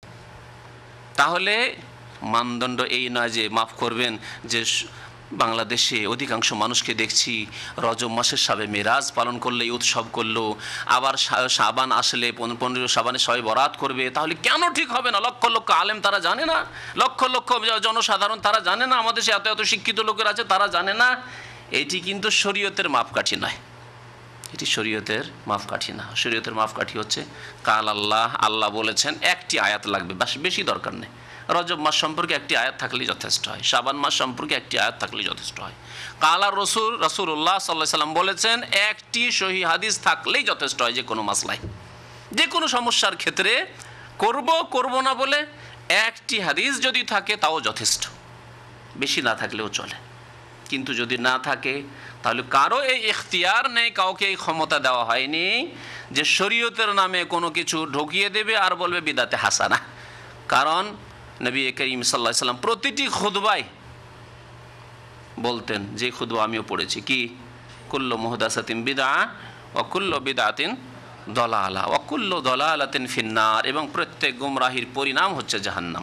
তাহলে মানদণ্ড এই নয় যে, মাফ করবেন, যে বাংলাদেশে অধিকাংশ মানুষকে দেখছি রজব মাসের সবে মেরাজ পালন করলে উৎসব করলো, আবার শাবান আসলে পনেরো শাবানে সবে বরাত করবে। তাহলে কেন ঠিক হবে না? লক্ষ লক্ষ আলেম তারা জানে না, লক্ষ লক্ষ জনসাধারণ তারা জানে না, আমাদের দেশে এত এত শিক্ষিত লোকের আছে তারা জানে না। এটি কিন্তু শরীয়তের মাপকাঠি নয়, এটি শরীয়তের মাপকাঠি না। শরীয়তের মাপকাঠি হচ্ছে কাল আল্লাহ, আল্লাহ বলেছেন, একটি আয়াত লাগবে, বাস, বেশি দরকার নেই। রজব মাস সম্পর্কে একটি আয়াত থাকলেই যথেষ্ট হয়, শাবান মাস সম্পর্কে একটি আয়াত থাকলেই যথেষ্ট হয়। কালা রসুল রাসূলুল্লাহ সাল্লাল্লাহু আলাইহি সাল্লাম বলেছেন, একটি সহিহ হাদিস থাকলেই যথেষ্ট হয়। যে কোনো মাসলায়, যে কোনো সমস্যার ক্ষেত্রে করব করব না বলে একটি হাদিস যদি থাকে তাও যথেষ্ট, বেশি না থাকলেও চলে। কিন্তু যদি না থাকে তাহলে কারো এই ইখতিয়ার নেই, কাউকে এই ক্ষমতা দেওয়া হয়নি যে শরীয়তের নামে কোনো কিছু ঢুকিয়ে দেবে আর বলবে বিদাতে হাসানা। কারণ নবী করিম সাল্লাল্লাহু আলাইহি সাল্লাম প্রতিটি খুতবায় বলতেন, যে খুতবা আমিও পড়েছি, কি? কুল্লু মুহদাসাতিন বিদআ ওয়া কুল্লু বিদআতিন দালালা ওয়া কুল্লু দালালাতিন ফিন্নার, এবং প্রত্যেক গুমরাহির পরিণাম হচ্ছে জাহান্নাম।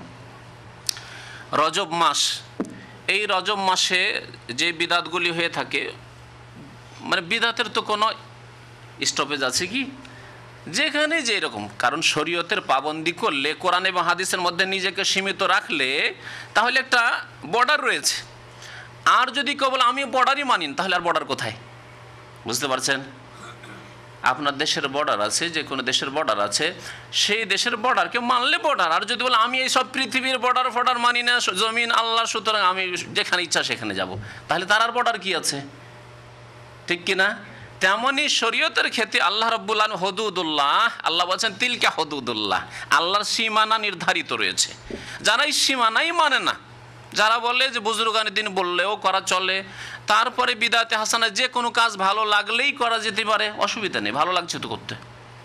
রজব মাস, এই রজব মাসে যে বিদাতগুলি হয়ে থাকে, মানে বিদাতের তো কোনো স্টপেজ আছে কি? যেখানে যে এরকম, কারণ শরীয়তের পাবন্দি করলে, কোরআন এবং হাদিসের মধ্যে নিজেকে সীমিত রাখলে তাহলে একটা বর্ডার রয়েছে। আর যদি কেবল আমি বর্ডারই মানি, তাহলে আর বর্ডার কোথায়? বুঝতে পারছেন? আপনার দেশের বর্ডার আছে, যে কোনো দেশের বর্ডার আছে, সেই দেশের বর্ডারকে মানলে বর্ডার। আর যদি বলে আমি এই সব পৃথিবীর বর্ডার ফর্ডার মানি না, জমিন আল্লাহ, সুতরাং আমি যেখানে ইচ্ছা সেখানে যাব, তাহলে তার আর বর্ডার কি আছে? ঠিক কিনা? তেমনই শরীয়তের ক্ষেত্রে আল্লাহ রাব্বুল আলামিন হুদুদুল্লাহ, আল্লাহ বলছেন তিলকা হুদুদুল্লাহ, আল্লাহর সীমানা নির্ধারিত রয়েছে। যারা এই সীমানাই মানে না, যারা বলে যে বুজুর্গানের দিন বললেও করা চলে, তারপরে বিদাতে হাসানা, যে কোনো কাজ ভালো লাগলেই করা যেতে পারে, অসুবিধা নেই, ভালো লাগছে তো করতে।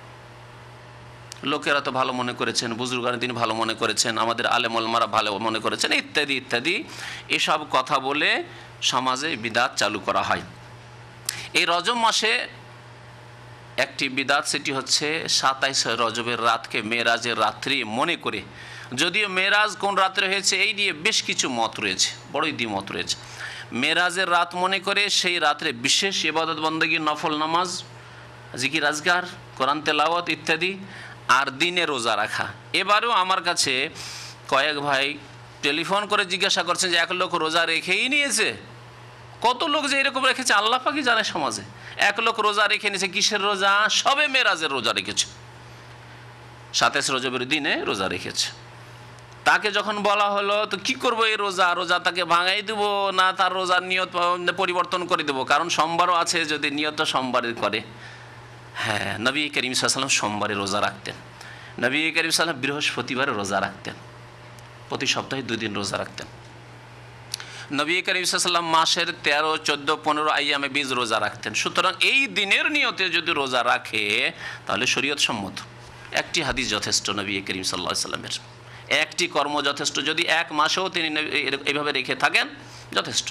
লোকেরা তো ভালো মনে করেছেন, বুজুর্গানের দিন ভালো মনে করেছেন, আমাদের আলেম ওলামারা ভালো মনে করেছেন, ইত্যাদি ইত্যাদি এসব কথা বলে সমাজে বিদাত চালু করা হয়। এই রজব মাসে একটি বিদাত, সেটি হচ্ছে সাতাইশ রজবের রাতকে মেরাজের রাত্রি মনে করে, যদিও মেরাজ কোন রাত্রে হয়েছে এই নিয়ে বেশ কিছু মত রয়েছে, বড়ই দ্বিমত রয়েছে। মেরাজের রাত মনে করে সেই রাত্রে বিশেষ ইবাদত বন্দেগী, নফল নামাজ, জিকির আজকার, কোরআন তেলাওয়াত ইত্যাদি, আর দিনে রোজা রাখা। এবারেও আমার কাছে কয়েক ভাই টেলিফোন করে জিজ্ঞাসা করছেন যে এক লোক রোজা রেখেই নিয়েছে। কত লোক যে এরকম রেখেছে আল্লাহ পাকই জানে সমাজে। এক লোক রোজা রেখে নিয়েছে, কিসের রোজা? সবে মেরাজের রোজা রেখেছে, সাতাইশ রজবের দিনে রোজা রেখেছে। তাকে যখন বলা হলো তো কি করবো এই রোজা, রোজা তাকে ভাঙাই দেবো না তার রোজার নিয়ত পরিবর্তন করে দেবো? কারণ সোমবারও আছে, যদি নিয়তটা সোমবারের করে। হ্যাঁ, নবী করিম সাল্লাল্লাহু আলাইহি ওয়াসাল্লাম সোমবারে রোজা রাখতেন। নবী করিম সাল্লাল্লাহু আলাইহি ওয়াসাল্লাম বৃহস্পতিবারে রোজা রাখতেন, প্রতি সপ্তাহে দুই দিন রোজা রাখতেন। নবী করিম সাল্লাল্লাহু আলাইহি ওয়াসাল্লাম মাসের তেরো চোদ্দো পনেরো আইয়ামে বীজ রোজা রাখতেন। সুতরাং এই দিনের নিয়তে যদি রোজা রাখে তাহলে শরীয়ত সম্মত। একটি হাদিস যথেষ্ট নবী করিম সাল্লাল্লাহু আলাইহি ওয়াসাল্লামের, একটি কর্ম যথেষ্ট। যদি এক মাসেও তিনি এভাবে রেখে থাকেন যথেষ্ট।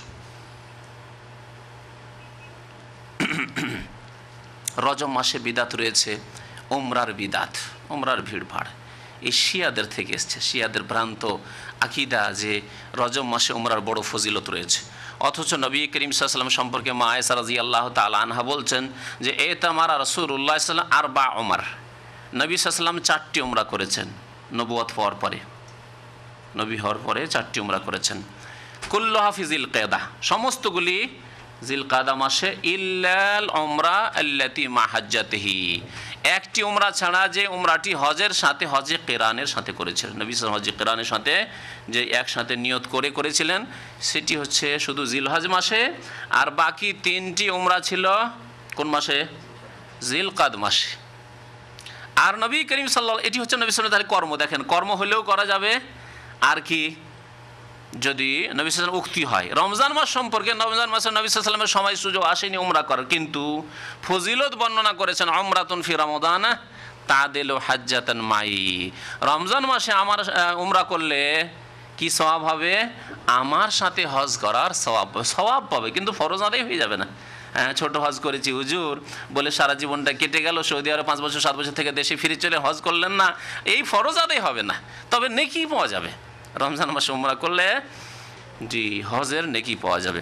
রজব মাসে বিদাত রয়েছে, উমরার বিদাত, উমরার ভিড়ভাড় এই শিয়াদের থেকে এসছে, শিয়াদের ভ্রান্ত আকিদা যে রজব মাসে উমরার বড় ফজিলত রয়েছে। অথচ নবী করিম সাল্লাল্লাহু আলাইহি ওয়াসাল্লাম সম্পর্কে মা আয়েশা রাদিয়াল্লাহু তাআলা আনহা বলছেন যে এ তামারা রাসূলুল্লাহ সাল্লাল্লাহু আলাইহি ওয়াসাল্লাম আরবা উমর, নবী সাল্লাল্লাহু আলাইহি ওয়াসাল্লাম চারটি উমরা করেছেন নবুয়ত পাওয়ার পরে, নবী হওয়ার পরে চারটি উমরা করেছেন। কুল্লুহা ফি জিল কাদা, সমস্তগুলি জিল কাদা মাসে, ইল্লাল উমরা আল্লাতী মা হাজ্জাতিহি, একটি উমরা ছাড়া যে উমরাটি হজের সাথে, হজে কিরানের সাথে করেছিলেন নবী সাল্লাল্লাহু আলাইহি ওয়াসাল্লাম। হজে কিরানের সাথে যে একসাথে নিয়ত করে করেছিলেন সেটি হচ্ছে শুধু জিলহজ মাসে, আর বাকি তিনটি উমরা ছিল কোন মাসে? জিলকাদ মাসে। আর নবী করিম সাল্লাল্লাহু, এটি হচ্ছে নবী সাল্লাল্লাহু আলাইহি ওয়াসাল্লাম কর্ম। দেখেন, কর্ম হলেও করা যাবে, আর কি যদি নবী সাল্লাল্লাহু আলাইহি ওয়াসাল্লাম উক্তি হয়। রমজান মাস সম্পর্কে, রমজান মাসে নবী সাল্লাল্লাহু আলাইহি ওয়াসাল্লামের সময় সুযোগ আসেনি উমরা করার, কিন্তু ফজিলত বর্ণনা করেছেন উমরাতুন ফি রমাদান তাদিলু হাজ্জাতান মাই, রমজান মাসে আমার উমরা করলে কি সওয়াব হবে? আমার সাথে হজ করার সওয়াব, সওয়াব পাবে, কিন্তু ফরজ আদায় হয়ে যাবে না। হ্যাঁ, ছোটো হজ করেছি হুজুর বলে সারা জীবনটা কেটে গেল, সৌদি আরব পাঁচ বছর সাত বছর থেকে দেশে ফিরে চলে হজ করলেন না, এই ফরজ আদায় হবে না, তবে নেকি পাওয়া যাবে। রমজান মাসে উমরা করলে জি হজের নেকি পাওয়া যাবে।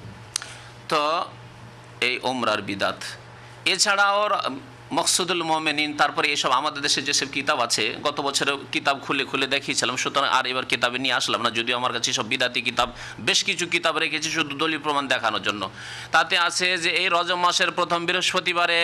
তো এই উমরার বিদাত, এছাড়াও মকসুদুল মুমিনিন, তারপরে এসব আমাদের দেশে যেসব কিতাব আছে, গত বছরেও কিতাব খুলে খুলে দেখিয়েছিলাম, সুতরাং আর এবার কিতাবে নিয়ে আসলাম না, যদিও আমার কাছে সব বিদাতি কিতাব বেশ কিছু কিতাব রেখেছি শুধু দলীয় প্রমাণ দেখানোর জন্য। তাতে আছে যে এই রজব মাসের প্রথম বৃহস্পতিবারে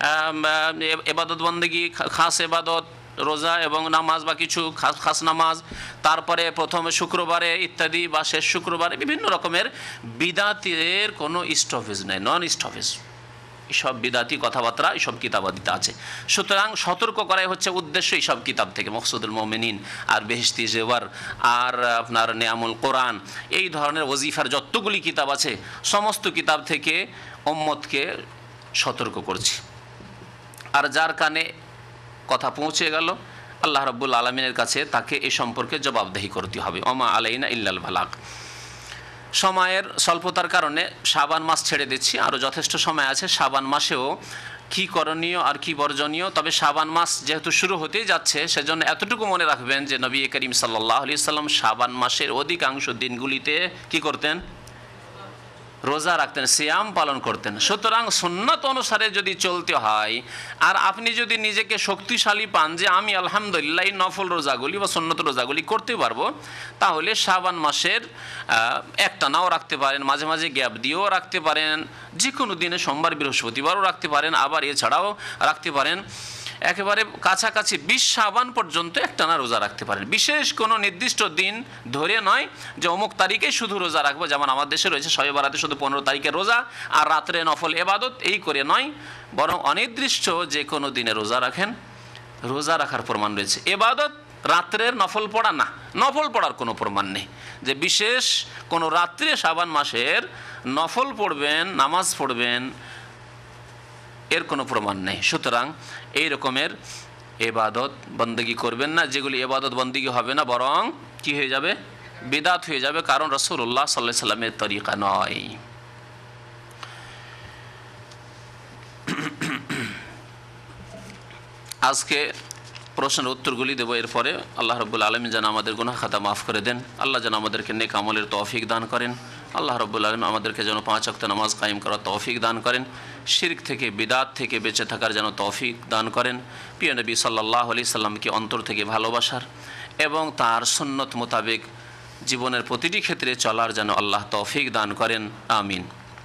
এবাদত বন্দেগী, খাস এবাদত রোজা এবং নামাজ বা কিছু খাস খাস নামাজ, তারপরে প্রথমে শুক্রবারে ইত্যাদি বা শেষ শুক্রবারে বিভিন্ন রকমের বিদাতের কোনো স্টপেজ নেই, নন স্টপেজ। এইসব বিদাতি কথাবার্তা এইসব কিতাবাদিতে আছে। সুতরাং সতর্ক করাই হচ্ছে উদ্দেশ্য এইসব কিতাব থেকে, মকসুদুল মুমিনিন আর বেহেশতি জেওয়ার আর আপনার নেয়ামুল কোরআন, এই ধরনের ওজিফার যতগুলি কিতাব আছে সমস্ত কিতাব থেকে উম্মতকে সতর্ক করছি। আর যার কানে কথা পৌঁছে গেল আল্লাহ রাব্বুল আলামিনের কাছে তাকে এ সম্পর্কে জবাবদেহি করতে হবে। ওমা আলাইনা ইল্লাল বালাগ। সময়ের স্বল্পতার কারণে শাবান মাস ছেড়ে দিচ্ছি, আরও যথেষ্ট সময় আছে। শাবান মাসেও কি করণীয় আর কি বর্জনীয়, তবে শাবান মাস যেহেতু শুরু হতেই যাচ্ছে সেজন্য এতটুকু মনে রাখবেন যে নবী করিম সাল্লাল্লাহু আলাইহি ওয়াসাল্লাম শাবান মাসের অধিকাংশ দিনগুলিতে কি করতেন? রোজা রাখতেন, সিয়াম পালন করতেন। সুতরাং সুন্নাত অনুসারে যদি চলতে হয়, আর আপনি যদি নিজেকে শক্তিশালী পান যে আমি আলহামদুলিল্লাহ এই নফল রোজাগুলি বা সুন্নত রোজাগুলি করতে পারবো, তাহলে শাবান মাসের একটা নাও রাখতে পারেন, মাঝে মাঝে গ্যাপ দিয়েও রাখতে পারেন, যে কোনো দিনে সোমবার বৃহস্পতিবারও রাখতে পারেন, আবার এছাড়াও রাখতে পারেন। একেবারে কাছাকাছি বিশ শাবান পর্যন্ত একটানা রোজা রাখতে পারেন। বিশেষ কোনো নির্দিষ্ট দিন ধরে নয় যে অমুক তারিখে শুধু রোজা রাখবো, যেমন আমাদের দেশে রয়েছে শবে বারাতে শুধু পনেরো তারিখে রোজা আর রাত্রে নফল এবাদত, এই করে নয়, বরং অনির্দিষ্ট যে কোনো দিনে রোজা রাখেন, রোজা রাখার প্রমাণ রয়েছে। এবাদত রাত্রের নফল পড়া না, নফল পড়ার কোনো প্রমাণ নেই যে বিশেষ কোনো রাত্রে শাবান মাসের নফল পড়বেন, নামাজ পড়বেন, এর কোনো প্রমাণ নেই। সুতরাং এই রকমের এবাদত বন্দেগী করবেন না, যেগুলি এবাদত বন্দেগী হবে না, বরং কি হয়ে যাবে? বিদাত হয়ে যাবে, কারণ রাসূলুল্লাহ সাল্লাল্লাহু আলাইহি ওয়াসাল্লামের তরিকা নয়। আজকে প্রশ্নের উত্তরগুলি দেবো, এরপরে আল্লাহ রাব্বুল আলামিন যেন আমাদের গুনাহ খাতা মাফ করে দেন, আল্লাহ যেন আমাদেরকে নেক আমলের তৌফিক দান করেন, আল্লাহ রাব্বুল আলামিন আমাদেরকে যেন পাঁচ ওয়াক্ত নামাজ কায়েম করার তৌফিক দান করেন, শিরক থেকে বিদাত থেকে বেঁচে থাকার যেন তৌফিক দান করেন, প্রিয় নবী সাল্লাল্লাহু আলাইহি সাল্লামকে অন্তর থেকে ভালোবাসার এবং তার সুন্নত মোতাবেক জীবনের প্রতিটি ক্ষেত্রে চলার যেন আল্লাহ তৌফিক দান করেন, আমিন।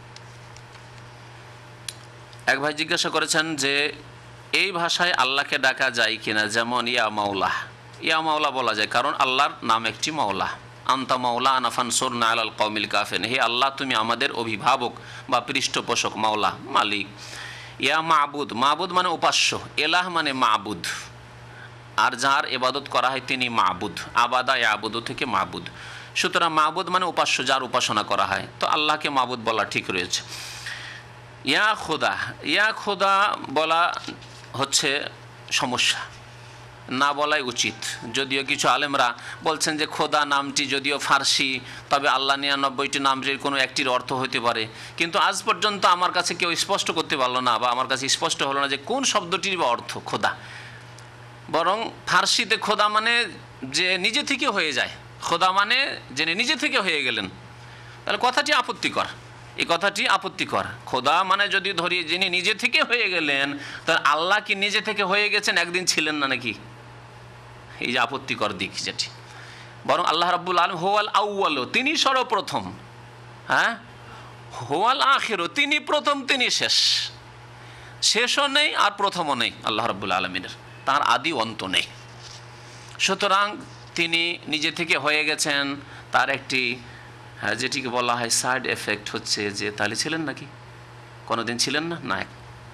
এক ভাই জিজ্ঞাসা করেছেন যে এই ভাষায় আল্লাহকে ডাকা যায় কিনা, যেমন ইয়া মাওলা, ইয়া মাওলা বলা যায়, কারণ আল্লাহর নাম একটি মাওলা। আন্তা মাওলা আনাফানসুরনা আলাল কওমিল কাফিরিন, হে আল্লাহ তুমি আমাদের অভিভাবক বা পৃষ্ঠপোষক, মাওলা মালিক। ইয়া মাবুদ, মাবুদ মানে উপাস্য, এলাহ মানে মাবুদ, আর যার ইবাদত করা হয় তিনি মাবুদ। আবাদা ইয়াবুদু থেকে মাবুদ, সুতরাং মাবুদ মানে উপাস্য, যার উপাসনা করা হয়, তো আল্লাহকে মাবুদ বলা ঠিক রয়েছে। ইয়া খোদা, ইয়া খোদা বলা হচ্ছে সমস্যা, না বলাই উচিত। যদিও কিছু আলেমরা বলছেন যে খোদা নামটি যদিও ফার্সি, তবে আল্লাহ নিরানব্বইটি নামটির কোনো একটির অর্থ হতে পারে, কিন্তু আজ পর্যন্ত আমার কাছে কেউ স্পষ্ট করতে পারলো না, বা আমার কাছে স্পষ্ট হলো না যে কোন শব্দটির বা অর্থ খোদা। বরং ফার্সিতে খোদা মানে যে নিজে থেকে হয়ে যায়, খোদা মানে যিনি নিজে থেকে হয়ে গেলেন, তাহলে কথাটি আপত্তিকর। এই কথাটি আপত্তিকর। খোদা মানে যদি ধরি যিনি নিজে থেকে হয়ে গেলেন, তাহলে আল্লাহ কি নিজে থেকে হয়ে গেছেন, একদিন ছিলেন না নাকি? এই যে আপত্তিকর দিক যেটি। বরং আল্লাহ রাব্বুল আলামিন হুয়াল আউয়াল, তিনি সর্বপ্রথম, হ্যাঁ, হুয়াল আখির, তিনি প্রথম তিনি শেষ, শেষও নেই আর প্রথমও নেই আল্লাহ রাব্বুল আলামিনের, তার আদি অন্ত নেই। সুতরাং তিনি নিজে থেকে হয়ে গেছেন, তার একটি যেটিকে বলা হয় সাইড এফেক্ট হচ্ছে যে তাহলে ছিলেন নাকি, কোনোদিন ছিলেন না, না।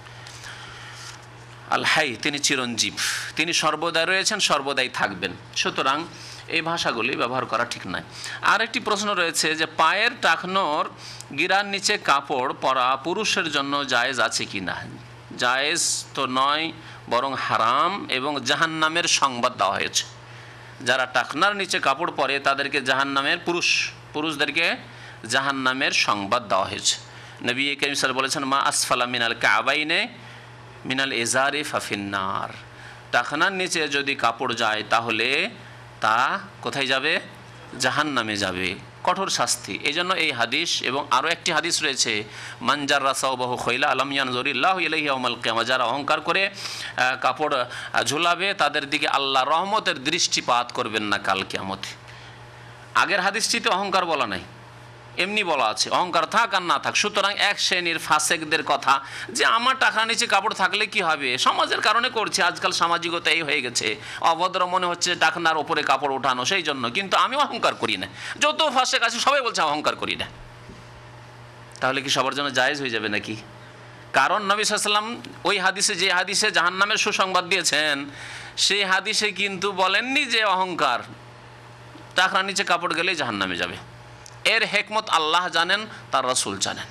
আল হাই, তিনি চিরঞ্জীব, তিনি সর্বদাই রয়েছেন, সর্বদাই থাকবেন। সুতরাং এই ভাষাগুলি ব্যবহার করা ঠিক নয়। আর একটি প্রশ্ন রয়েছে যে পায়ের টাকনোর গিরার নিচে কাপড় পরা পুরুষের জন্য জায়েজ আছে কি না? জায়েজ তো নয়, বরং হারাম, এবং জাহান্নামের সংবাদ দেওয়া হয়েছে। যারা টাকনার নিচে কাপড় পরে তাদেরকে জাহান্নামের, পুরুষ পুরুষদেরকে জাহান্নামের সংবাদ দেওয়া হয়েছে। নবী করিম সাল্লাল্লাহু আলাইহি ওয়াসাল্লাম বলেছেন, মা আসফালা মিনাল কাবাইনে মিনাল এজারি ফাফিন্নার, টাকনার নিচে যদি কাপড় যায় তাহলে তা কোথায় যাবে? জাহান্নামে যাবে, কঠোর শাস্তি। এই জন্য এই হাদিস এবং আরও একটি হাদিস রয়েছে, মানজার রাসাউবাহু খৈলা আলাম ইয়ানজুরিল্লাহু ইলাইহি ইয়াউমাল কিয়ামা, যারা অহংকার করে কাপড় ঝুলাবে তাদের দিকে আল্লাহ রহমতের দৃষ্টিপাত করবেন না কাল কিয়ামতে। আগের হাদিসটিতে অহংকার বলা নাই, এমনি বলা আছে অহংকার থাক আর না থাক। সুতরাং এক শ্রেণীর ফাসেকদের কথা যে আমার টাকা নিচে কাপড় থাকলে কি হবে, সমাজের কারণে করছে, আজকাল সামাজিকতা এই হয়ে গেছে, অভদ্র মনে হচ্ছে টাকনার ওপরে কাপড় ওঠানো, সেই জন্য। কিন্তু আমি অহংকার করি না, যত ফাসেক আছে সবাই বলছে অহংকার করি না, তাহলে কি সবার জন্য জায়েজ হয়ে যাবে নাকি? কারণ নবী সাল্লাল্লাহু আলাইহি ওয়াসাল্লাম ওই হাদিসে, যে হাদিসে জাহান্নামের সুসংবাদ দিয়েছেন, সেই হাদিসে কিন্তু বলেননি যে অহংকার, টাকনার নিচে কাপড় গেলেই জাহান্নামে যাবে। এর হেকমত আল্লাহ জানেন, তার রাসূল জানেন।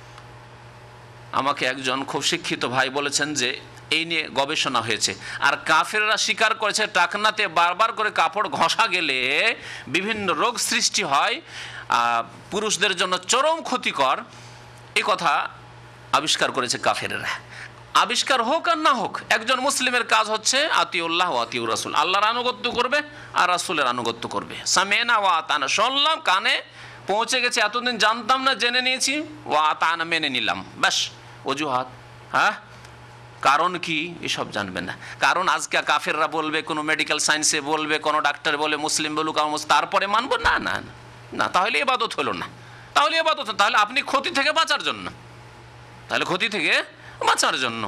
আমাকে একজন খুব শিক্ষিত ভাই বলেছেন যে এই নিয়ে গবেষণা হয়েছে, আর কাফেররা স্বীকার করেছে টাকনাতে বারবার করে কাপড় ঘষা গেলে বিভিন্ন রোগ সৃষ্টি হয়, পুরুষদের জন্য চরম ক্ষতিকর। এই কথা আবিষ্কার করেছে কাফেররা। আবিষ্কার হোক আর না হোক, একজন মুসলিমের কাজ হচ্ছে আতিউল্লাহ ওয়া আতিউর রাসূল, আল্লাহর আনুগত্য করবে আর রাসূলের আনুগত্য করবে। সামিনা ওয়া আতানা, শুনলাম, কানে পৌঁছে গেছে, এতদিন জানতাম না, জেনে নিয়েছি, ওয়া আতানা, মেনে নিলাম, ব্যাস। অজুহাত, হ্যাঁ, কারণ কি এসব জানবে না। কারণ আজকে কাফেররা বলবে, কোনো মেডিকেল সায়েন্সে বলবে, কোনো ডাক্তার বলে মুসলিম বলুক, তারপরে মানবো না, না না, তাহলে ইবাদত হলো না, তাহলে ইবাদত, তাহলে আপনি ক্ষতি থেকে বাঁচার জন্য, তাহলে ক্ষতি থেকে বাঁচার জন্য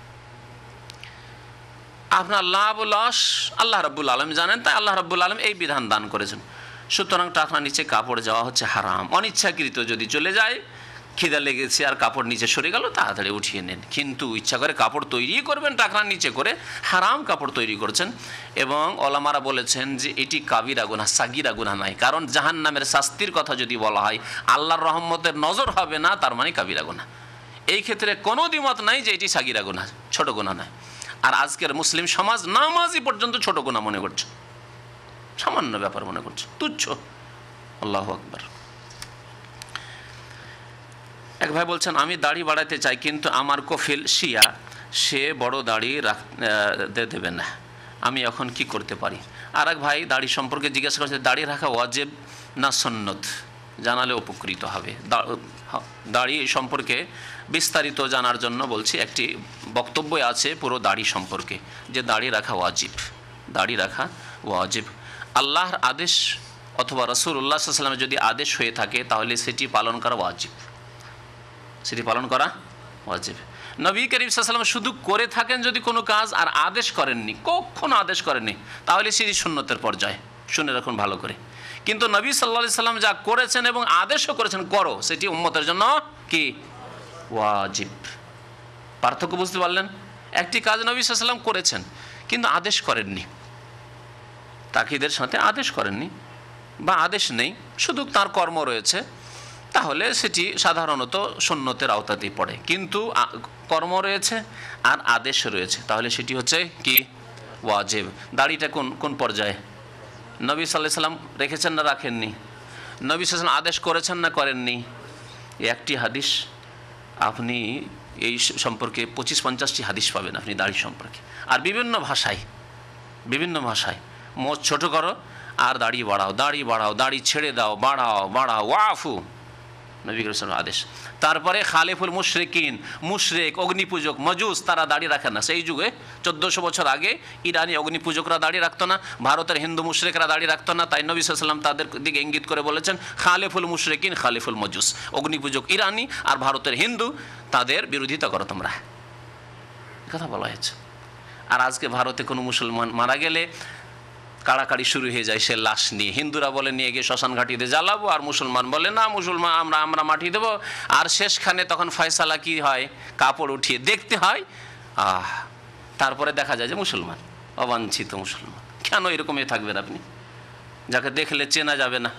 আপনার লাভ লস আল্লাহ রাব্বুল আলামিন জানেন, তাই আল্লাহ রাব্বুল আলামিন এই বিধান দান করেছেন। সুতরাং টাকনার নিচে কাপড় যাওয়া হচ্ছে হারাম। অনিচ্ছাকৃত যদি চলে যায়, খিদা লেগেছে আর কাপড় নিচে সরে গেল, তাড়াতাড়ি উঠিয়ে নেন। কিন্তু ইচ্ছা করে কাপড় তৈরি করবেন টাকনার নিচে করে, হারাম কাপড় তৈরি করছেন। এবং ওলামারা বলেছেন যে এটি কাবিরা গুনাহ, সাগিরা গুনাহ নয়। কারণ জাহান্নামের শাস্তির কথা যদি বলা হয়, আল্লাহর রহমতের নজর হবে না, তার মানে কাবিরা গুনাহ। এই ক্ষেত্রে কোনো দ্বিমত নাই যে এটি সাগিরা গুনাহ, ছোট গুনাহ নয়। আর আজকের মুসলিম সমাজ নামাজি পর্যন্ত ছোট গুনাহ মনে করছে, সামান্য ব্যাপার মনে করছে, তুচ্ছ। আল্লাহু আকবার। এক ভাই বলছেন, আমি দাড়ি বাড়াতে চাই, কিন্তু আমার কফিল শিয়া, সে বড় দাড়ি রাখতে দেবে না, আমি এখন কি করতে পারি? আর এক ভাই দাড়ি সম্পর্কে জিজ্ঞাসা করছে, দাড়ি রাখা ওয়াজিব না সুন্নত, জানালে উপকৃত হবে। দাড়ি সম্পর্কে বিস্তারিত জানার জন্য বলছি, একটি বক্তব্য আছে পুরো দাড়ি সম্পর্কে, যে দাড়ি রাখা ওয়াজিব, দাড়ি রাখা ওয়াজিব। আল্লাহর আদেশ অথবা রাসূলুল্লাহ সাল্লাল্লাহু আলাইহি ওয়াসাল্লামের যদি আদেশ হয়ে থাকে, তাহলে সেটি পালন করা ওয়াজিব, সেটি পালন করা ওয়াজিব। নবী করিম সাল্লাল্লাহু আলাইহি ওয়াসাল্লাম শুধু করে থাকেন যদি কোনো কাজ আর আদেশ করেননি, কখনো আদেশ করেননি, তাহলে সেটি সুন্নতের পর্যায়ে, শুনে রাখুন ভালো করে। কিন্তু নবী সাল্লাল্লাহু আলাইহি সাল্লাম যা করেছেন এবং আদেশও করেছেন করো, সেটি উম্মতের জন্য কি ওয়াজিব। পার্থক্য বুঝতে পারলেন? একটি কাজ নবী সাল্লাল্লাহু আলাইহি ওয়াসাল্লাম করেছেন কিন্তু আদেশ করেননি, তাকিদের সাথে আদেশ করেননি বা আদেশ নেই, শুধু তার কর্ম রয়েছে, তাহলে সেটি সাধারণত সুন্নতের আওতাতেই পড়ে। কিন্তু কর্ম রয়েছে আর আদেশ রয়েছে, তাহলে সেটি হচ্ছে কি ওয়াজিব। দাড়িটা কোন কোন পর্যায়ে? নবী সাল্লাল্লাহু আলাইহি সাল্লাম রেখেছেন না রাখেননি? নবী সাল্লাল্লাহু আলাইহি ওয়াসাল্লাম আদেশ করেছেন না করেননি? একটি হাদিস আপনি এই সম্পর্কে পঁচিশ পঞ্চাশটি হাদিস পাবেন আপনি দাড়ি সম্পর্কে, আর বিভিন্ন ভাষায়, বিভিন্ন ভাষায় মোচ ছোট করো আর দাড়ি বাড়াও, দাড়ি বাড়াও, দাড়ি ছেড়ে দাও, বাড়াও বাড়াও, ওয়াফু, নবী করিম সাল্লাল্লাহু আলাইহি ওয়াসাল্লাম আদেশ। তারপরে খালিফুল মুশরিকিন, মুশরিক অগ্নিপূজক মজুস, তারা দাড়ি রাখেন না। সেই যুগে চোদ্দোশো বছর আগে ইরানি অগ্নিপূজকরা দাড়ি রাখতো না, ভারতের হিন্দু মুশরিকরা দাড়ি রাখতো না, তাই নবী সাল্লাল্লাহু আলাইহি ওয়াসাল্লাম তাদের দিকে ইঙ্গিত করে বলেছেন খালিফুল মুশরিকিন খালিফুল মজুস, অগ্নিপূজক ইরানি আর ভারতের হিন্দু, তাদের বিরোধিতা করো তোমরা, কথা বলা হয়েছে। আর আজকে ভারতে কোনো মুসলমান মারা গেলে কাড়াকাড়ি শুরু হয়ে যায় সে লাশ নিয়ে। হিন্দুরা বলে নিয়ে গিয়ে শ্মশান ঘাটিতে জ্বালাবো, আর মুসলমান বলে না মুসলমান আমরা আমরা মাটি দেবো। আর শেষখানে তখন ফয়সালা কি হয়, কাপড় উঠিয়ে দেখতে হয়, আহ তারপরে দেখা যায় যে মুসলমান, অবাঞ্ছিত মুসলমান। কেন এরকমই থাকবেন আপনি, যাকে দেখলে চেনা যাবে না?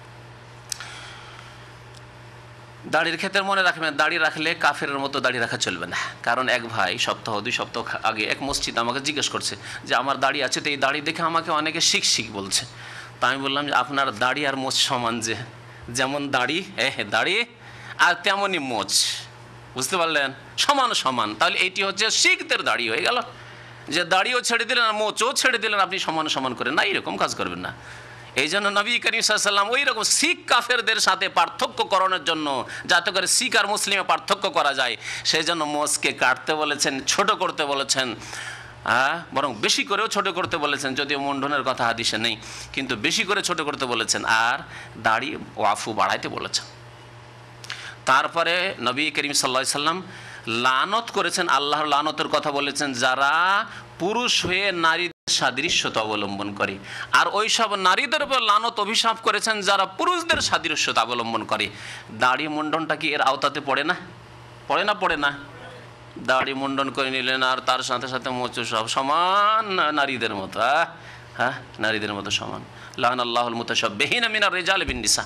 দাড়ির ক্ষেত্রে মনে রাখবেন, দাড়ি রাখলে কাফেরের মতো দাড়ি রাখা চলবে না। কারণ এক ভাই সপ্তাহ দুই সপ্তাহ আগে এক মসজিদ আমাকে জিজ্ঞেস করছে যে আমার দাড়ি আছে, তো এই দাড়ি দেখে আমাকে অনেকে শিখ শিখ বলছে। তা আমি বললাম যে আপনার দাড়ি আর মোচ সমান, যে যেমন দাড়ি হ্যাঁ হ্যাঁ দাড়ি আর তেমনই মোচ, বুঝতে পারলেন? সমান সমান। তাহলে এইটি হচ্ছে শিখদের দাড়ি হয়ে গেল, যে দাড়িও ছেড়ে দিলেন আর মোচও ছেড়ে দিলেন, আপনি সমান সমান করেন না, এরকম কাজ করবেন না। এই জন্য নবী করিম সাল্লাল্লাহু আলাইহি ওয়াসাল্লাম ওই রকম শিখ কাফেরদের সাথে পার্থক্য করানোর জন্য, যাতে করে শিখ আর মুসলিমে পার্থক্য করা যায়, সেই জন্য মোচকে কাটতে বলেছেন, ছোট করতে বলেছেন, হ্যাঁ বরং বেশি করেও ছোট করতে বলেছেন, যদিও মুন্ডনের কথা হাদিসে নেই, কিন্তু বেশি করে ছোট করতে বলেছেন, আর দাড়ি ওয়াফু বাড়াইতে বলেছেন। তারপরে নবী করিম সাল্লাল্লাহু আলাইহি ওয়াসাল্লাম লানত করেছেন, আল্লাহর লানতের কথা বলেছেন, যারা পুরুষ হয়ে নারীদের সাদৃশ্যতা অবলম্বন করে, আর ওই সব নারীদের উপর লানত অভিশাপ করেছেন যারা পুরুষদের সাদৃশ্যতা অবলম্বন করে। দাড়ি মুন্ডনটা কি এর আওতাতে পড়ে না? পড়ে না? পড়ে না? দাড়ি মুন্ডন করে নিলেন আর তার সাথে সাথে মোচু, সব সমান নারীদের মতো, হ্যাঁ নারীদের মতো সমান। লাআনাল্লাহুল মুতাশাব্বিহিনা মিনার রিজালি বিন নিসা।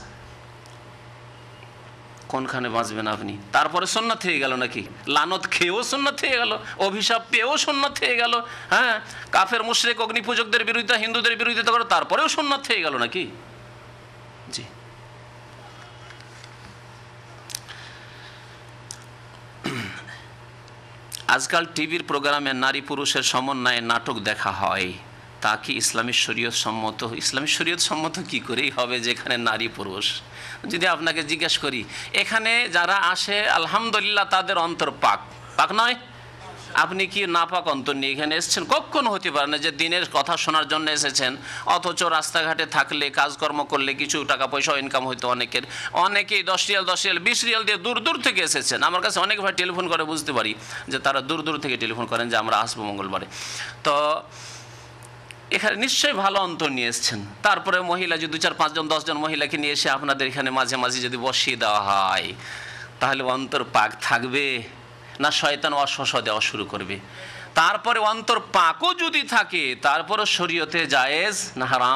কোনখানে বাঁচবেন আপনি? তারপরে সুন্নাত হয়ে গেল নাকি? লানত খেয়েও সুন্নাত হয়ে গেল, অভিশাপ পেয়েও সুন্নাত হয়ে গেল। হ্যাঁ, কাফের মুশরিক অগ্নিপূজকদের বিরোধিতা, হিন্দুদের বিরোধিতা করে, তারপরেও সুন্নাত হয়ে গেল নাকি? জি। আজকাল টিভির প্রোগ্রামে নারী পুরুষের সমন্বয়ে নাটক দেখা হয়, তা কি ইসলামী শরীয়ত সম্মত? ইসলামী শরীয়ত সম্মত কি করেই হবে যেখানে নারী পুরুষ? যদি আপনাকে জিজ্ঞেস করি, এখানে যারা আসে আলহামদুলিল্লাহ তাদের অন্তর পাক, পাক নয়? আপনি কি নাপাক অন্তর নিয়ে এখানে এসেছেন? কখনো হতে পারে না যে দিনের কথা শোনার জন্য এসেছেন, অথচ রাস্তাঘাটে থাকলে কাজকর্ম করলে কিছু টাকা পয়সা ইনকাম হইতো অনেকের, অনেকেই দশ রিয়াল দশ রিয়াল বিশ রিয়াল দিয়ে দূর দূর থেকে এসেছেন। আমার কাছে অনেক ভাই টেলিফোন করে, বুঝতে পারি যে তারা দূর দূর থেকে টেলিফোন করেন যে আমরা আসবো মঙ্গলবারে। তো এখানে নিশ্চয়ই ভালো অন্তর নিয়ে এসছেন। তারপরে মহিলা যদি দু চার পাঁচজন দশজন মহিলাকে নিয়ে এসে আপনাদের এখানে মাঝে মাঝে যদি বসিয়ে দেওয়া হয়, তাহলে অন্তর পাক থাকবে না শয়তান অশ্বস দেওয়া শুরু করবে? তারপরে অন্তর পাকও যদি থাকে, তারপরে শরীয়তে জায়েজ না হারাম?